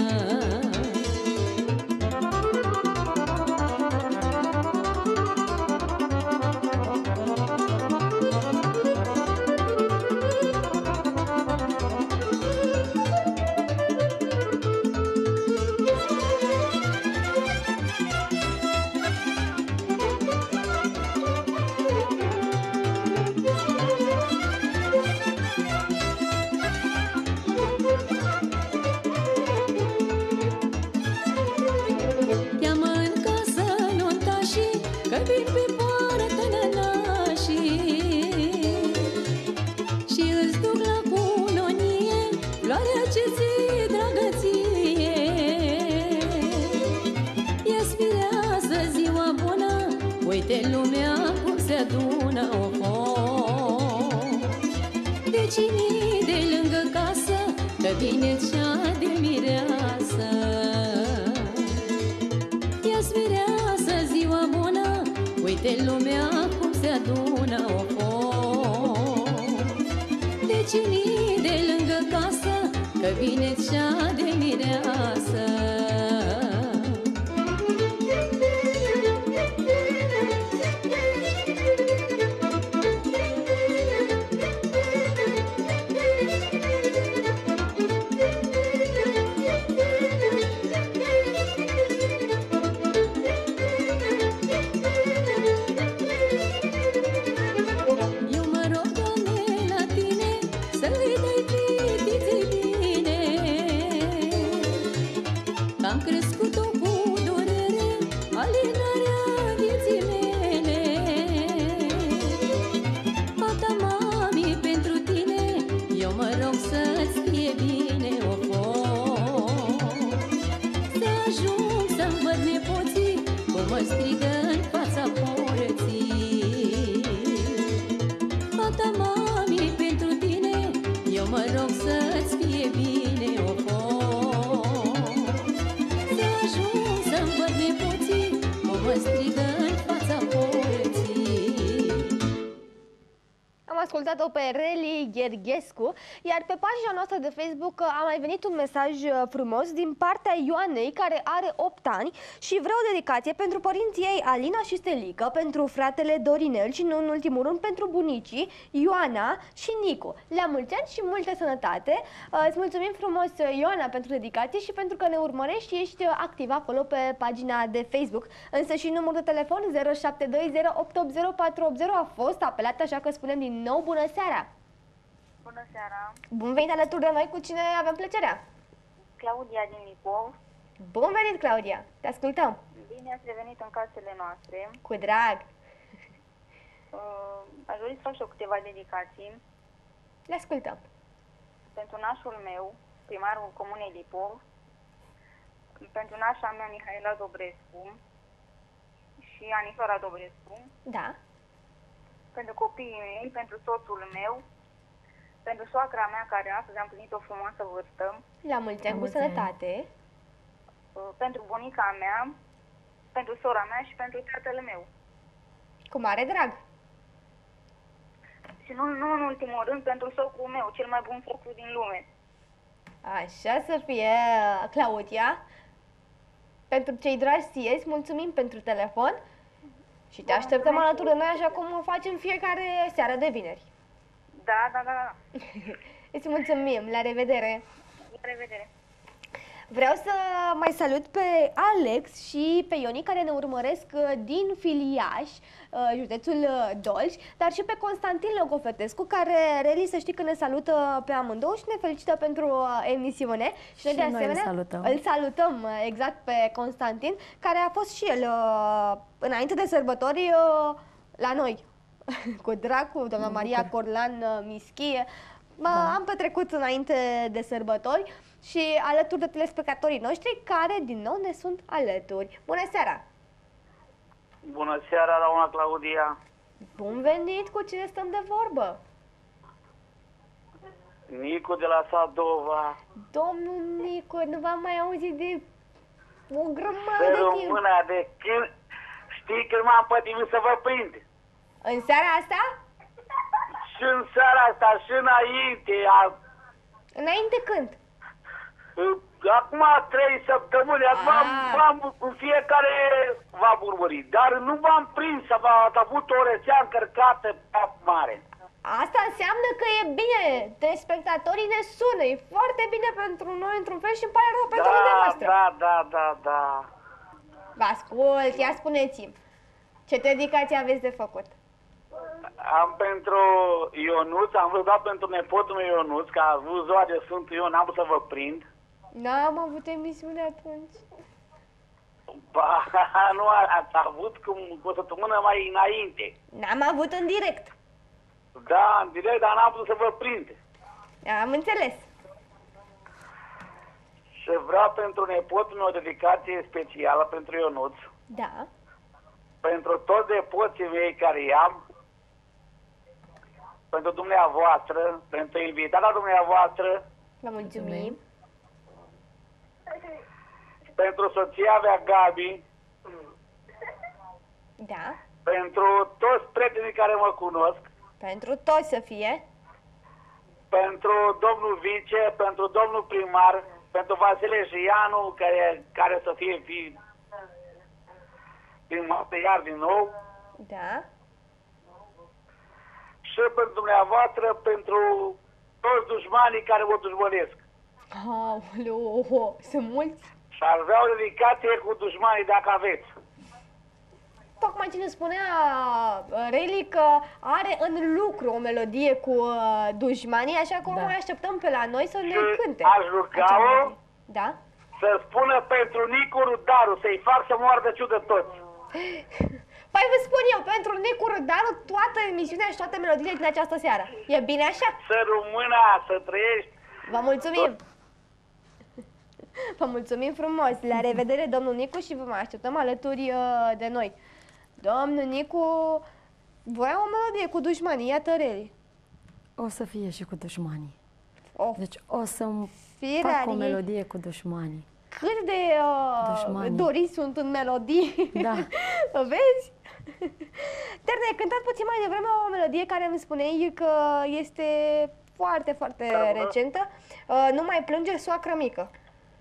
Uite lumea cum se adună, vecinii de lângă casă, că vine cea de mireasă. Ia-ți mireasă, ziua bună, uite lumea cum se adună, vecinii de lângă casă, că vine cea de mireasă. Am crescut-o cu durere, alinarea vieții mele. Fata mami, pentru tine, eu mă rog să-ți fie bine, să ajung să-mi văd nepoții, cum mă strigă în fața porții. Fata mami, pentru tine, eu mă rog să-ți fie bine, mă strigă în fața porții. Am ascultat-o pe Reli Gherghescu, iar pe pagina noastră de Facebook a mai venit un mesaj frumos din partea Ioanei, care are 8 ani și vrea o dedicație pentru părinții ei Alina și Stelică, pentru fratele Dorinel și, nu în ultimul rând, pentru bunicii Ioana și Nicu. La mulți ani și multă sănătate! Îți mulțumim frumos, Ioana, pentru dedicație și pentru că ne urmărești și ești activ acolo pe pagina de Facebook. Însă și numărul de telefon 0720880480 a fost apelat, așa că spunem din nou bună seara! Bună seara! Bun venit alături de noi, cu cine avem plăcerea? Claudia din Nicov. Bun venit, Claudia! Te ascultăm! Bine ați revenit în casele noastre. Cu drag! Aș dori să fac și eu câteva dedicații. Le ascultăm! Pentru nașul meu, primarul Comunei Lipov, pentru nașa mea, Mihaela Dobrescu și Anișoara Dobrescu. Da. Pentru copiii mei, pentru soțul meu, pentru soacra mea, care astăzi a împlinit o frumoasă vârstă. La mulți ani, cu sănătate. Pentru bunica mea, pentru sora mea și pentru tatăl meu. Cu mare drag. Și nu în ultimul rând, pentru socrul meu, cel mai bun socru din lume. Așa să fie, Claudia. Pentru cei dragi ție, îți mulțumim pentru telefon și te așteptăm alături de noi, așa cum o facem fiecare seară de vineri. Da. Îți mulțumim, la revedere! La revedere! Vreau să mai salut pe Alex și pe Ioni, care ne urmăresc din Filiaș, județul Dolj, dar și pe Constantin Logofetescu, care, Reli, să știi că ne salută pe amândouă și ne felicită pentru emisiune. Și noi, de asemenea, îl salutăm exact pe Constantin, care a fost și el înainte de sărbători la noi, cu drag, cu doamna Maria Corlan Mischie. Am petrecut înainte de sărbători și alături de telespectatorii noștri, care din nou ne sunt alături. Bună seara! Bună seara, doamna Claudia. Bun venit, cu cine stăm de vorbă? Nicu de la Sadova. Domnul Nicu, nu v-am mai auzit de o grămadă Să de timp. rămână de când... Știi când m-am pătimit să vă prind? În seara asta? Și în seara asta, și înainte. Înainte când? Acum 3 săptămâni, acum în fiecare v-am urmărit. Dar nu v-am prins, ați avut o rețea încărcată pe mare. Asta înseamnă că e bine. Telespectatorii ne sună. E foarte bine pentru noi, într-un fel, și îmi pare rău pentru dumneavoastră. Da. Vă ascult, ia spuneți-mi. Ce dedicație aveți de făcut? Am pentru Ionuț, am vrut doar pentru nepotul meu Ionuț, că a avut ziua de Sfântul Ion, n-am vrut să vă prind. N-am avut emisiune atunci. Ba, nu ați avut cu o săptămână mai înainte. N-am avut în direct. Da, în direct, dar n-am putut să vă prind. Am înțeles. Și vreau pentru nepotul meu o dedicație specială pentru Ionuț. Da. Pentru toți nepoții mei care i-am. Pentru dumneavoastră, pentru invitata dumneavoastră. Vă mulțumim. Pentru soția mea Gabi. Da. Pentru toți prietenii care mă cunosc. Pentru toți să fie. Pentru domnul vice, pentru domnul primar, pentru Vasile Jianu, care să fie primar iar din nou. Da. Și pentru dumneavoastră, pentru toți dușmanii care vă dușmănesc. Aoleu, sunt mulți. Și ar vrea o dedicație cu dușmanii, dacă aveți. Tocmai ce ne spunea Reli că are în lucru o melodie cu dușmanii, așa că mai așteptăm pe la noi să ne cânte. Aș ruga-o da? să spună pentru Nicu Rudaru, să-i fac să moardă ciudă toți. Păi vă spun eu, pentru Nicu Rudaru, toată emisiunea și toate melodiile din această seară. E bine așa? Să rămână, să trăiești. Vă mulțumim! Vă mulțumim frumos! La revedere, domnul Nicu, și vă mai așteptăm alături de noi. Domnul Nicu voia o melodie cu dușmanii, iată Reli. O să fie și cu dușmanii. Deci o să-mi Firea fac o melodie cu dușmanii. Cât de doriți sunt în melodii. Da. Vezi? Dar ne-ai cântat puțin mai devreme o melodie care îmi spuneai că este foarte, foarte recentă. Nu mai plânge soacră mică.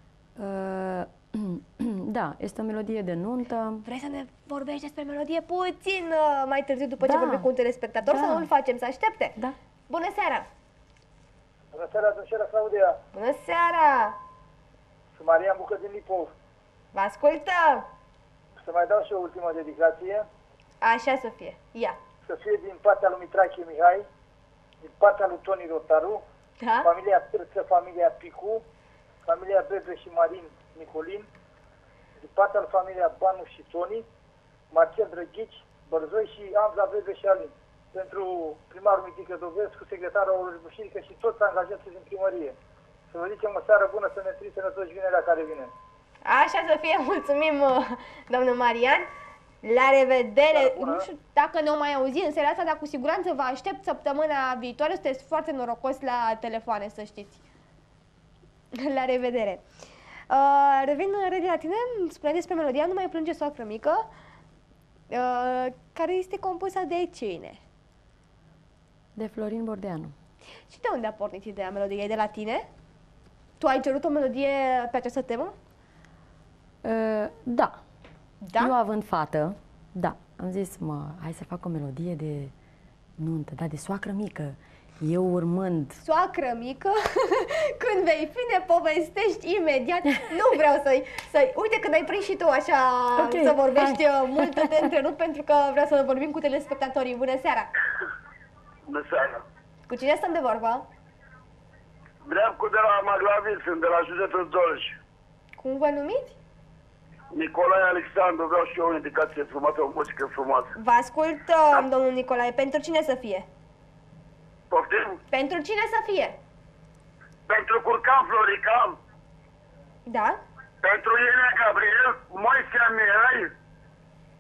Da, este o melodie de nuntă. Vrei să ne vorbești despre melodie puțin mai târziu, după ce vorbim cu un telespectator, să nu-l facem să aștepte? Da. Bună seara! Bună seara, domnișoara Claudia! Bună seara! Sunt Marian Bucă din Lipov. Vă ascultăm! Să mai dau și o ultimă dedicație. Așa să fie. Ia! Să fie din partea lui Mitrache Mihai, din partea lui Toni Rotaru, familia Târță, familia Picu, familia Bebe și Marin Nicolin, din partea lui familia Banu și Toni, Marcel Drăghici, Bărzoi și Amza Bebe și Alin. Pentru primarul Mitică Dovescu, secretarul Aurel Bușirică și toți angajații din primărie. Să vă zicem o seară bună, să ne trăiți sănătoși vinerea care vine. Așa să fie, mulțumim, domnul Marian. La revedere! Nu știu dacă ne-o mai auzi în seara asta, dar cu siguranță vă aștept săptămâna viitoare. Sunteți foarte norocos la telefoane, să știți. La revedere! Revin la tine, îmi spuneai despre melodia Nu mai plânge soacră mică, care este compusă de cine? De Florin Bordeanu. Și de unde a pornit ideea melodiei? De la tine? Tu ai cerut o melodie pe această temă? Da. Da? Eu având fată, da, am zis, hai să fac o melodie de nuntă, da, de soacră mică. Eu urmând... Soacră mică? Când vei fi, ne povestești imediat. Nu vreau să-i... Uite, când ai prins și tu așa să vorbești mult, te întrerup pentru că vreau să vorbim cu telespectatorii. Bună seara! Bună seara! Cu cine stăm de vorbă? Dreapcu de la Maglavil, sunt de la județul Dolj. Cum vă numiți? Nicolae Alexandru, vreau și eu o indicație frumoasă, o muzică frumoasă. Vă ascultăm, domnul Nicolae. Pentru cine să fie? Poftim? Pentru cine să fie? Pentru Curcan Florican. Da? Pentru Elena Gabriel, Moise Mihai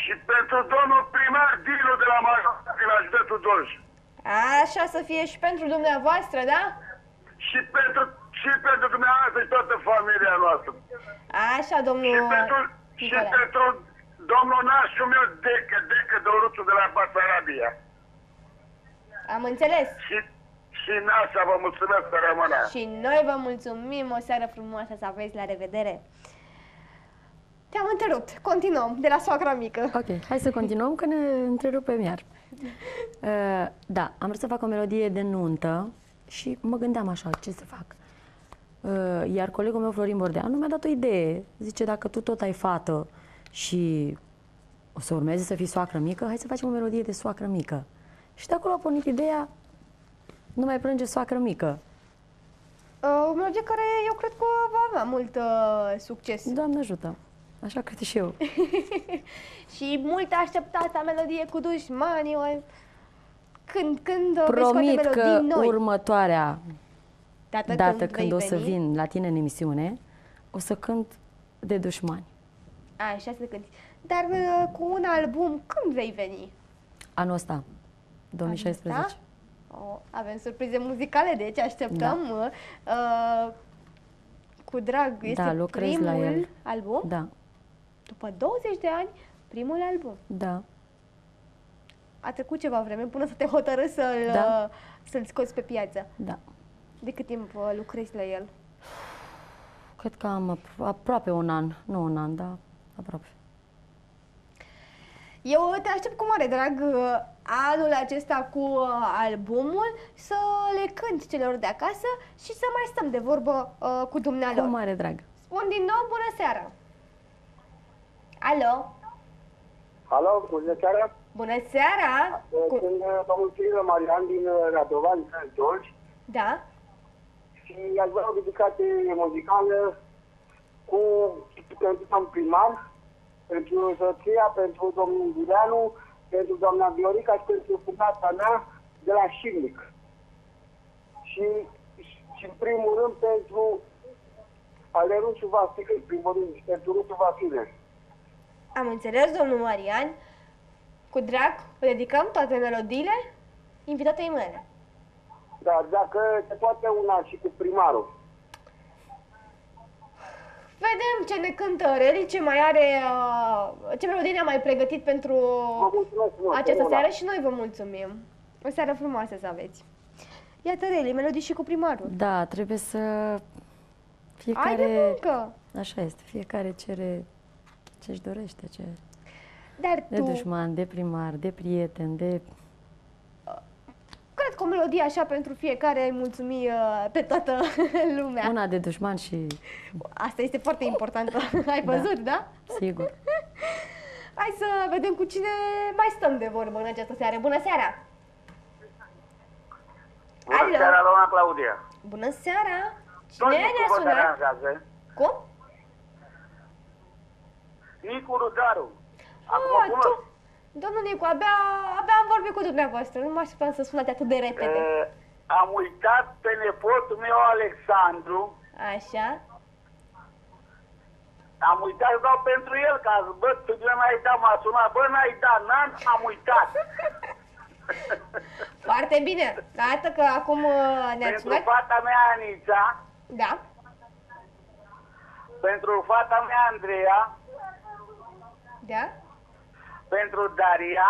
Și pentru domnul primar Dinu de la Major, din județul Dolj. Așa să fie și pentru dumneavoastră, da? Și pentru dumneavoastră și toată familia noastră. Așa, domnul Și pentru domnul nașul meu, Decă Doruțu de la Basarabia. Am înțeles. Și nașa, vă mulțumesc să rămână. Și noi vă mulțumim, o seară frumoasă să aveți, la revedere. Te-am întrerupt, continuăm, de la soacra mică. Ok, hai să continuăm, că ne întrerupem iar. Da, am vrut să fac o melodie de nuntă și mă gândeam așa, ce să fac. Iar colegul meu, Florin Bordeanu, mi-a dat o idee. Zice, dacă tu tot ai fată și o să urmezi să fii soacră mică, hai să facem o melodie de soacră mică. Și de acolo a pornit ideea, nu mai plânge soacră mică. O melodie care eu cred că va avea mult succes. Doamne ajută, așa cred și eu. Și mult așteptata melodie cu dușmanii. Când Promit veți că noi, următoarea dată când o să veni, vin la tine în emisiune, o să cânt de dușmani. Așa să cânti. Dar cu un album, când vei veni? Anul ăsta, 2016. Da? Avem surprize muzicale, deci așteptăm. Da. Cu drag, este primul album? Da. După 20 de ani, primul album. Da. A trecut ceva vreme până să te hotărâți să-l scoți pe piață. Da. De cât timp lucrezi la el? Cred că am aproape un an. Nu un an, dar aproape. Eu te aștept cu mare drag anul acesta cu albumul, să le cânt celor de acasă și să mai stăm de vorbă cu dumnealor. Cu mare drag. Spun din nou, bună seara! Alo? Alo, bună seara! Bună seara! Sunt domnul Ciril Marian din Radovan, din Dolj. Da? Și aș vrea o dedicație muzicală pentru domnul primar, pentru soția, pentru domnul Giulianu, pentru doamna Viorica și pentru fata mea de la Șilnic. Și în primul rând pentru ale Rusu Vasile, în primul rând, pentru Rusu Vasile. Am înțeles, domnul Marian. Cu drag, dedicăm toate melodiile invitatei mele. Da, dacă se poate una și cu primarul. Vedem ce ne cântă Reli, ce mai are, ce melodie ne-a mai pregătit pentru această seară și noi vă mulțumim. O seară frumoasă să aveți. Iată, Reli, melodii și cu primarul. Da, trebuie să fiecare... Ai de muncă! Așa este, fiecare cere ce-și dorește, ce... Dar de dușman, de primar, de prieten, de... Cred că o melodie așa pentru fiecare ai mulțumi pe toată lumea. Una de dușman și... Asta este foarte importantă. Ai văzut, da? Sigur. Hai să vedem cu cine mai stăm de vorbă în această seară. Bună seara! Bună seara, doamna Claudia! Bună seara! Cine ne-a sunat? Cum? Nicu Rudaru. Domnul Nicu, abia am vorbit cu dumneavoastră, nu mă așteptam să sunați atât de repede. Am uitat pe nepotul meu, Alexandru. Așa. Am uitat să dau pentru el, ca să bă, tu n-ai dat, m-a sunat, bă, n-ai dat, am uitat. Foarte bine, arată că acum ne-ați sunat. Pentru fata mea, Anița. Da. Pentru fata mea, Andreea. Da. Pentru Daria,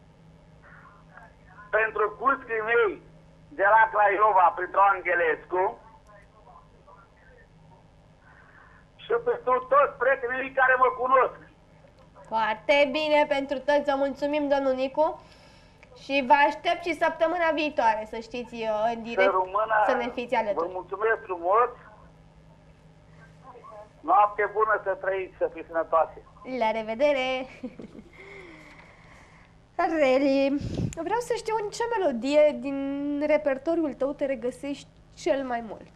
pentru cuscrii mei de la Craiova, pentru Angelescu și pentru toți prietenii care mă cunosc. Foarte bine, pentru toți vă mulțumim, domnul Nicu, și vă aștept și săptămâna viitoare, să știți, în direct, să ne fiți alături. Vă mulțumesc frumos, noapte bună, să trăiți, să fiți sănătoase. La revedere! Reli, vreau să știu în ce melodie din repertoriul tău te regăsești cel mai mult.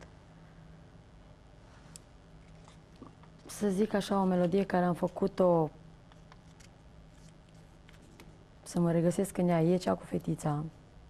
Să zic așa, o melodie care am făcut-o să mă regăsesc în ea, e cea cu fetița.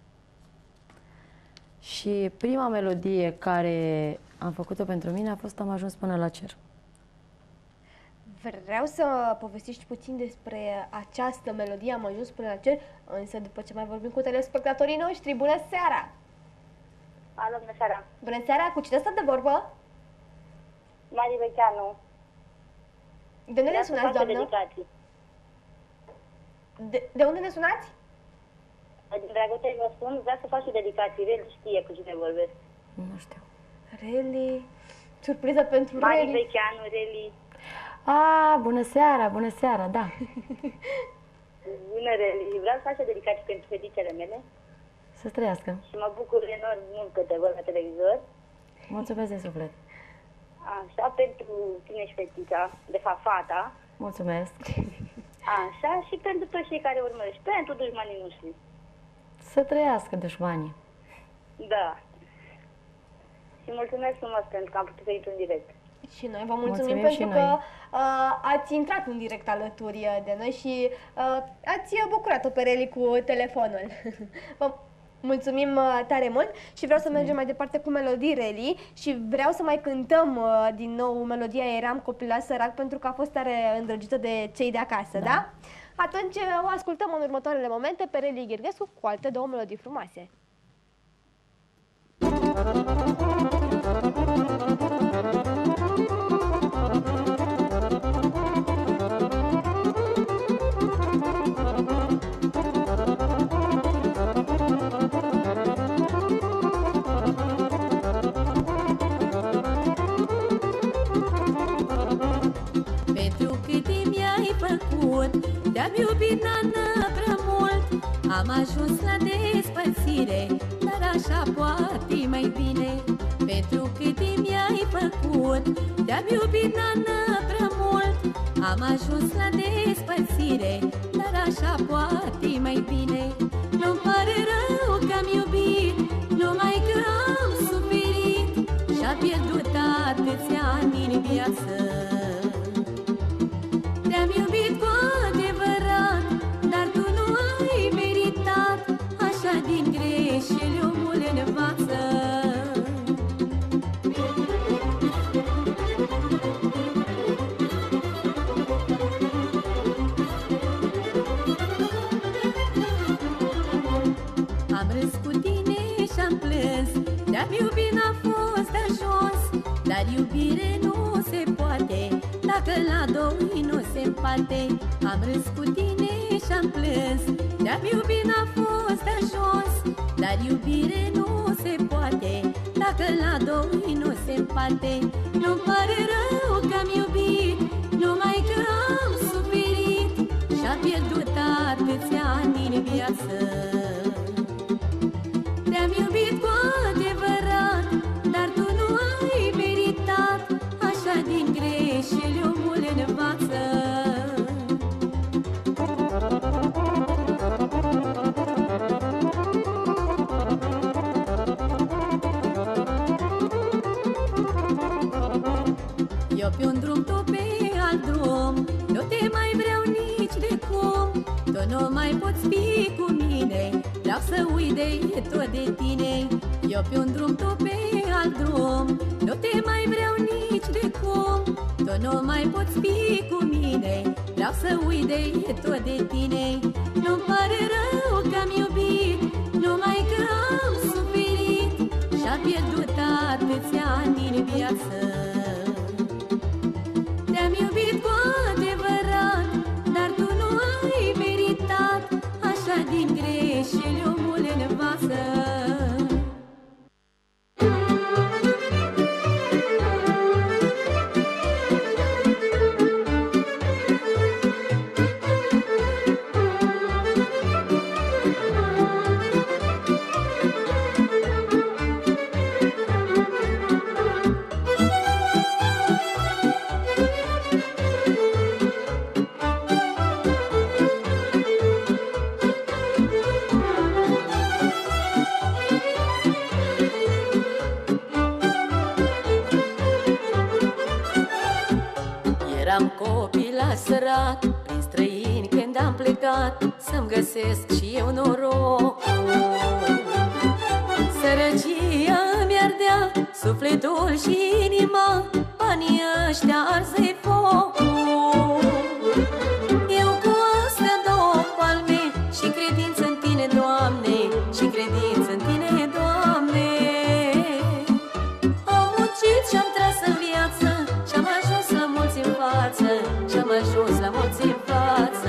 Și prima melodie care am făcut-o pentru mine a fost Am ajuns până la cer. Vreau să povestești puțin despre această melodie, Am ajuns până la cer, însă după ce mai vorbim cu telespectatorii noștri. Bună seara! Alo, bună seara! Bună seara! Cu cine stă de vorbă? Mari Vecheanu. De unde ne sunați, doamnă? De unde ne sunați? Din Dragotei vă spun, vreau să fac și dedicații. Reli știe cu cine vorbesc. Nu știu. Reli... Surpriză pentru Mari Reli. Vecheanu, Reli. Bună seara, da. Bună, Reli. Vreau să fac și dedicații pentru fetițele mele. Să trăiască. Și mă bucur enorm mult că te văd la televizor. Mulțumesc de suflet. Așa, pentru tine și fetița, de fapt fata. Mulțumesc. Așa, și pentru toți cei care urmărești, pentru dușmanii noștri. Să trăiască dușmanii. Da. Și mulțumesc frumos pentru că am putut să intru în direct. Și noi vă mulțumim pentru că ați intrat în direct alături de noi și ați bucurat-o pe Reli cu telefonul. Vă mulțumim tare mult și vreau să mergem mai departe cu melodii, Reli, și vreau să mai cântăm din nou melodia Eram copilaș sărac, pentru că a fost tare îndrăgită de cei de acasă, da? Atunci o ascultăm în următoarele momente pe Reli Gherghescu cu alte două melodii frumoase. Te-am iubit, nană, prea mult, am ajuns la despărțire, dar așa poate mai bine. Pentru cât timp mi-ai făcut, te-am iubit, nană, prea mult, am ajuns la despărțire, dar așa poate mai bine. Nu-mi pare rău că am iubit, numai că am suferit și-a pierdut atâția ani în viață. Te-am iubit cu adevărat, dar tu nu ai meritat, așa din greșeli omul învață. Am râs cu tine și-am plâns, te-am iubit, n-a fost de ajuns, dar iubire nu se poate dacă la doi nu se împarte. Am râs cu tine și-am plâns, te-am iubit, n-a fost de ajuns, dar iubire nu se poate dacă la doi nu se împarte. Nu-mi pare rău că am iubit, numai că am suferit și-a pierdut atâția ani în viață. Te-am iubit cu adevărat, dar tu nu ai meritat, așa din greșeli omul învață. Eu pe un drum, tu pe alt drum, nu te mai vreau nici de cum. Tu nu mai poți fi cu mine, vreau să uit de tot de tine. Eu pe un drum, tu pe alt drum, nu te mai vreau nici de cum. Tu nu mai poți fi cu mine, vreau să uit de tot de tine. Nu-mi pare rău că am iubit, numai că am suferit și-a pierdut atâția ani în viață. Te-am iubit cu adevărat, dar tu nu ai meritat, așa din greșeli omul învață. Eram copilaș sărac, prin străini când am plecat, să-mi găsesc și eu noroc. Sărăcia îmi ardea sufletul și inima, banii ăștia arză-i focul. ajuns la mulți în față.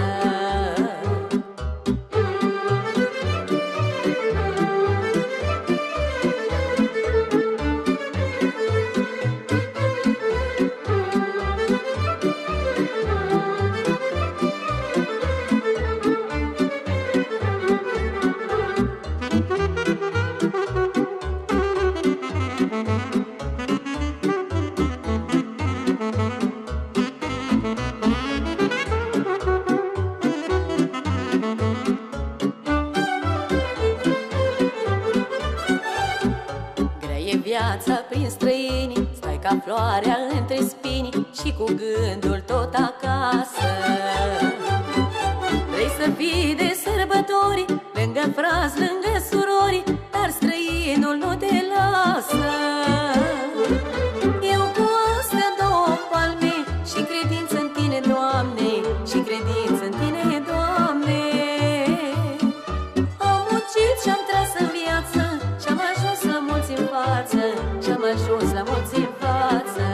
Viața prin străini, stai ca floarea între spini și cu gândul tot acasă. Vrei să fii de sărbători, lângă frați, lângă surori, dar străinul nu te lasă. Eu cu astea două palme și credință în tine, Doamne, și credință în tine, Doamne. Am muncit și-am tras în viață și-am ajuns la mulți în față, și-am ajuns la mulți în față.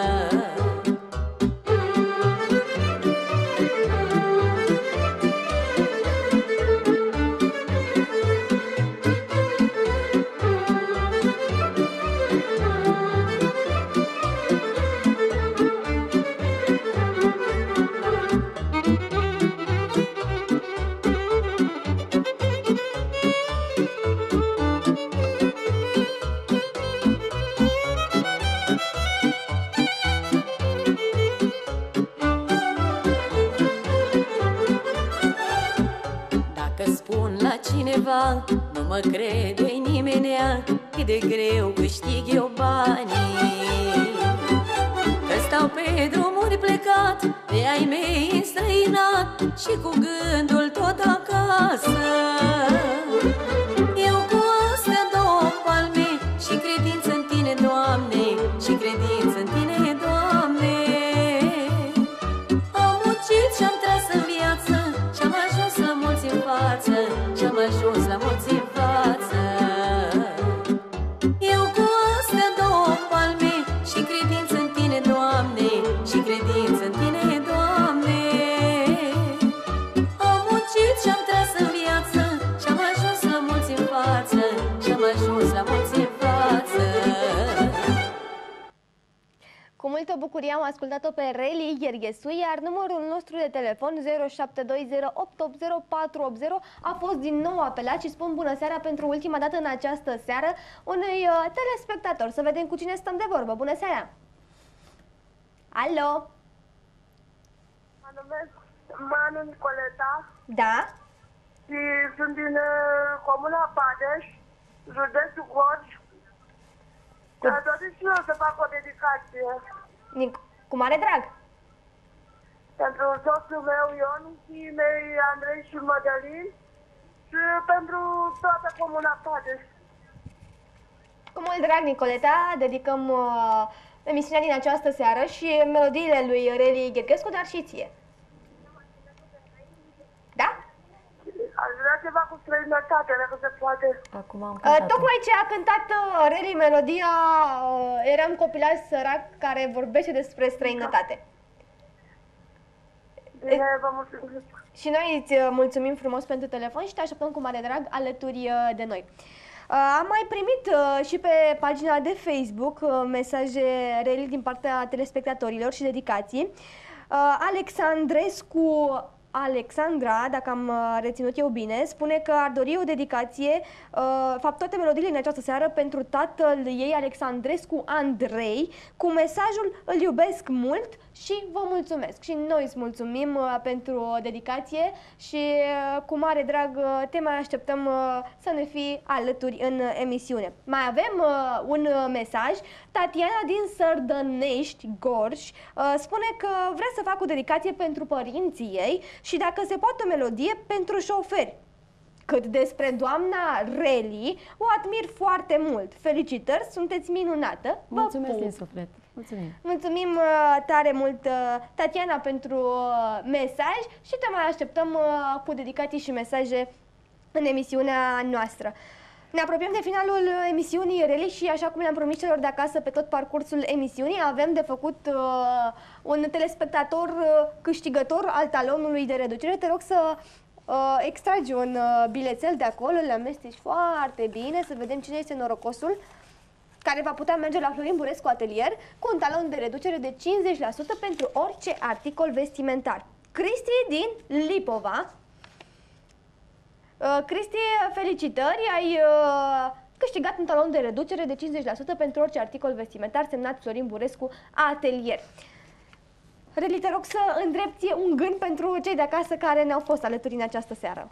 Cineva, nu mă crede nimenea, cât de greu câștig eu banii. Că stau pe drumuri plecat, de ai mei înstrăinat și cu gândul tot acasă. Eu cu astea două palme și credință în tine, Doamne, și credință în tine, Doamne. Am muncit și-am tras în viață și-am ajuns la mulți în față, și-am ajuns la mulți în față. Eu cu astea două palme și credință în tine, Doamne, și credință în tine, Doamne. Am muncit și-am tras în viață și-am ajuns la mulți în față, și-am ajuns la mulți în față. Cu multă bucurie am ascultat-o pe Reli Gherghesu, iar numărul nostru de telefon 0720880480 a fost din nou apelat și spun bună seara pentru ultima dată în această seară unui telespectator. Să vedem cu cine stăm de vorbă. Bună seara! Alo? Mă numesc Manu Nicoleta. Da? Și sunt din comuna Padeș, județul Gorj. Aș dori și eu să fac o dedicație. Cu mare drag. Pentru soțul meu Ion, fiii mei Andrei și Mădălin și pentru toată comuna Padeș. Cu mult drag, Nicoleta, dedicăm emisiunea din această seară și melodiile lui Reli Gherghescu, dar și ție. Da? Aș vrea ceva cu străinătate, dacă se poate. Acum am cântat. Tocmai ce a cântat Reli melodia Eram copilaj sărac care vorbește despre străinătate. Bine, vă mulțumesc. Și noi îți mulțumim frumos pentru telefon și te așteptăm cu mare drag alături de noi. Am mai primit și pe pagina de Facebook mesaje Reli din partea telespectatorilor și dedicații. Alexandra, dacă am reținut eu bine, spune că ar dori o dedicație, fapt toate melodiile în această seară pentru tatăl ei, Alexandrescu Andrei, cu mesajul îl iubesc mult și vă mulțumesc. Și noi îți mulțumim pentru dedicație și cu mare drag te mai așteptăm să ne fii alături în emisiune. Mai avem un mesaj. Tatiana din Sărdănești, Gorj, spune că vrea să facă o dedicație pentru părinții ei și dacă se poate o melodie pentru șoferi. Cât despre doamna Reli, o admir foarte mult. Felicitări, sunteți minunată. Mulțumesc din suflet. Mulțumim. Mulțumim tare mult, Tatiana, pentru mesaj și te mai așteptăm cu dedicații și mesaje în emisiunea noastră. Ne apropiem de finalul emisiunii Reli și, așa cum le-am promis celor de acasă pe tot parcursul emisiunii, avem de făcut un telespectator câștigător al talonului de reducere. Te rog să extragi un bilețel de acolo, le amesteci foarte bine, să vedem cine este norocosul care va putea merge la Florin Burescu Atelier cu un talon de reducere de 50% pentru orice articol vestimentar. Cristi din Lipova. Cristi, felicitări, ai câștigat un talon de reducere de 50% pentru orice articol vestimentar semnat Florin Burescu Atelier. Reli, te rog să îndrepți un gând pentru cei de acasă care ne-au fost alături în această seară.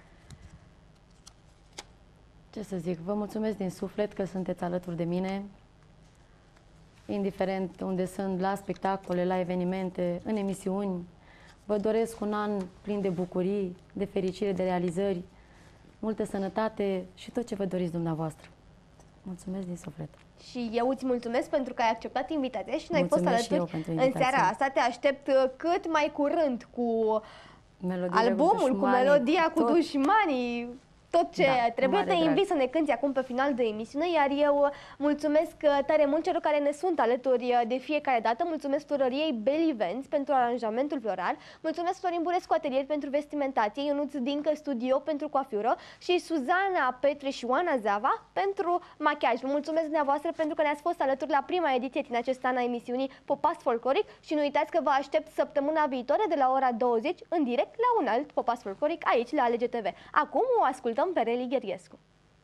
Ce să zic, vă mulțumesc din suflet că sunteți alături de mine, indiferent unde sunt, la spectacole, la evenimente, în emisiuni. Vă doresc un an plin de bucurii, de fericire, de realizări, multă sănătate și tot ce vă doriți dumneavoastră. Mulțumesc din suflet. Și eu îți mulțumesc pentru că ai acceptat invitația și ne-ai fost alături în seara asta. Te aștept cât mai curând cu albumul, cu melodia, cu Dușmanii, tot ce trebuie. Te invit să ne cânti acum pe final de emisiune, iar eu mulțumesc tare mult celor care ne sunt alături de fiecare dată. Mulțumesc florăriei Belly Vents pentru aranjamentul floral, mulțumesc Florin Burescu Atelier pentru vestimentație, Ionuț Dincă Studio pentru coafură și Suzana Petre și Oana Zava pentru machiaj. Vă mulțumesc dumneavoastră pentru că ne-ați fost alături la prima ediție din acest an a emisiunii Popas Folcloric și nu uitați că vă aștept săptămâna viitoare de la ora 20 în direct la un alt Popas Folcloric aici la Alege TV. Acum o ascultăm pe Reli Gheriescu.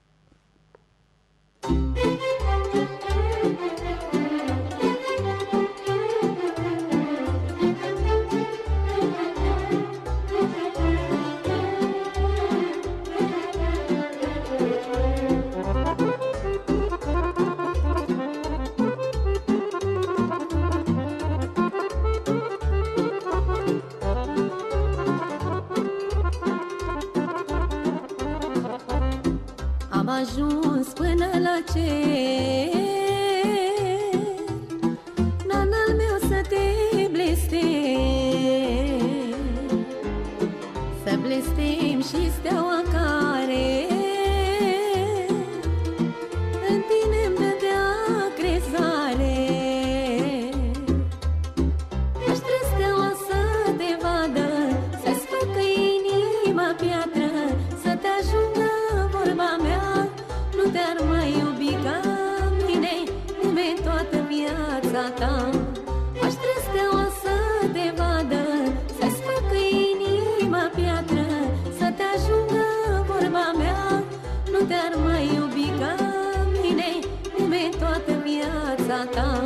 Am ajuns până la cer, nanal meu să te blestem, să blestem și steaua care în tine-mi dădea crezare. Aș vrea steaua să te vadă, să-ți facă inima piatră, să te ajungă vorba mea, nu te-ar mai iubi ca mine nimeni toată viața ta. Aș vrea steaua să te vadă, să-ți facă inima piatră, să te ajungă vorba mea, nu te-ar mai iubi ca mine nimeni toată viața ta.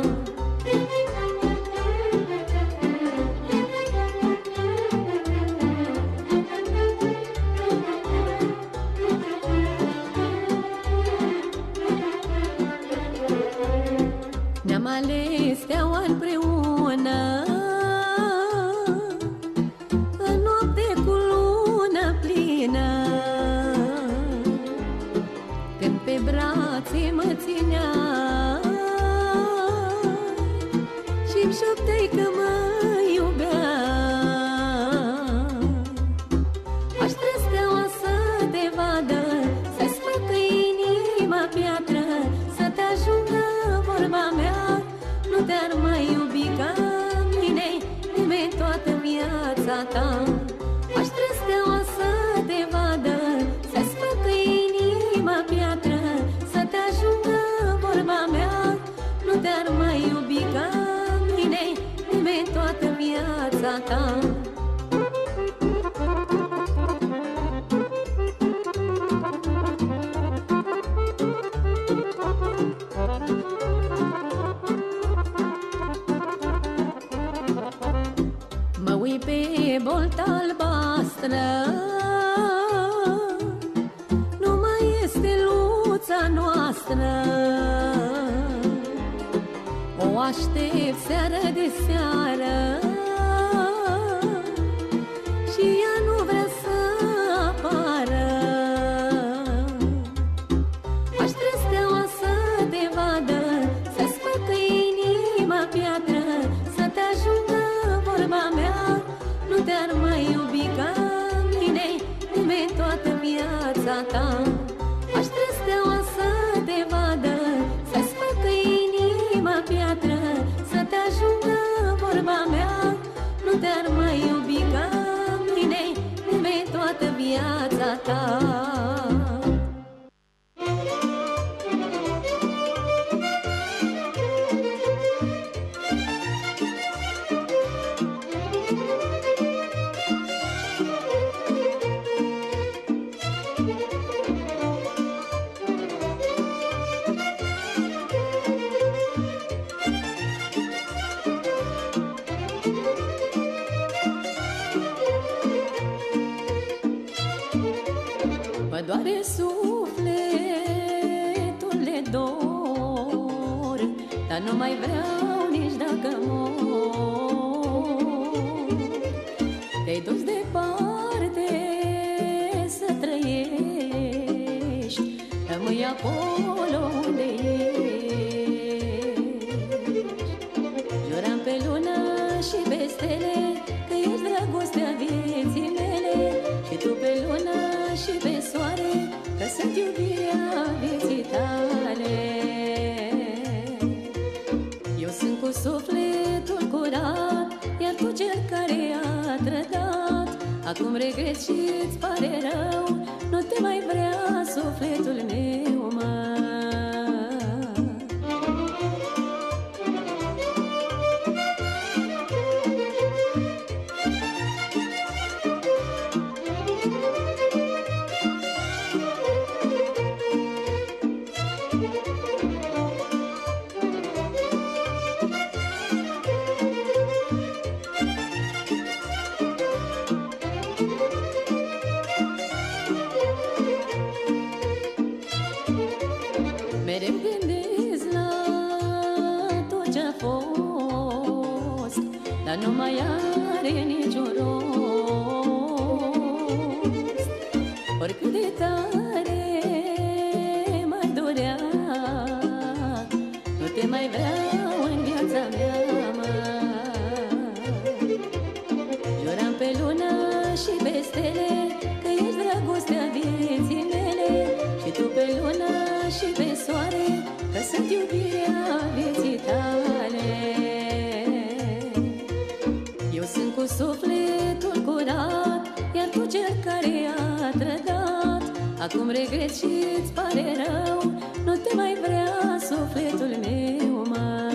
Ne-am ales steaua împreună în noapte cu lună plină, când pe brațe mă ținea și-mi șopteai că mă iubea. Aș vrea steaua să te vadă, să-ți facă inima piatră, să te ajungă vorba mea, nu te-ar mai iubi ca mine nimeni toată viața ta. Aș vrea steaua să te vadă, să-ți facă inima piatră, să te ajungă vorba mea, nu te-ar mai iubi ca mine nimeni toată viața ta. Mă uit pe bolta albastră, nu mai este luța noastră. O aștept seară de seară și ea nu vrea să apară. Aș vrea steaua să te vadă, să-ți facă inima piatră, să te ajungă vorba mea, nu te-ar mai iubi ca mine nimeni toată viața ta. Aș vrea steaua te-ar mai iubi ca mine lume toată viața ta. Mă doare sufletul de dor, dar nu mai vreau nici dacă mor. Te-ai dus departe să trăiești, rămâi acolo unde ești. Juram pe lună și pe stele că ești dragostea vieții mele, și tu pe lună și pe soare că sunt iubirea vieții tale. Eu sunt cu sufletul curat, iar tu cel care a trădat. Acum regret și-ți pare rău, nu te mai vrea sufletul meu, mă. Mereu gândesc la tot ce-a fost, dar nu mai are niciun rost. Oricât de tare m-ar dorea, nu te mai vreau în viața mea, mă. Juram pe lună și pe stele că ești dragostea vieții mele, și tu pe lună și pe soare că sunt iubirea vieții tale. Eu sunt cu sufletul curat, iar tu cel care a trădat. Acum regret și-ți pare rău, nu te mai vrea sufletul meu, mă.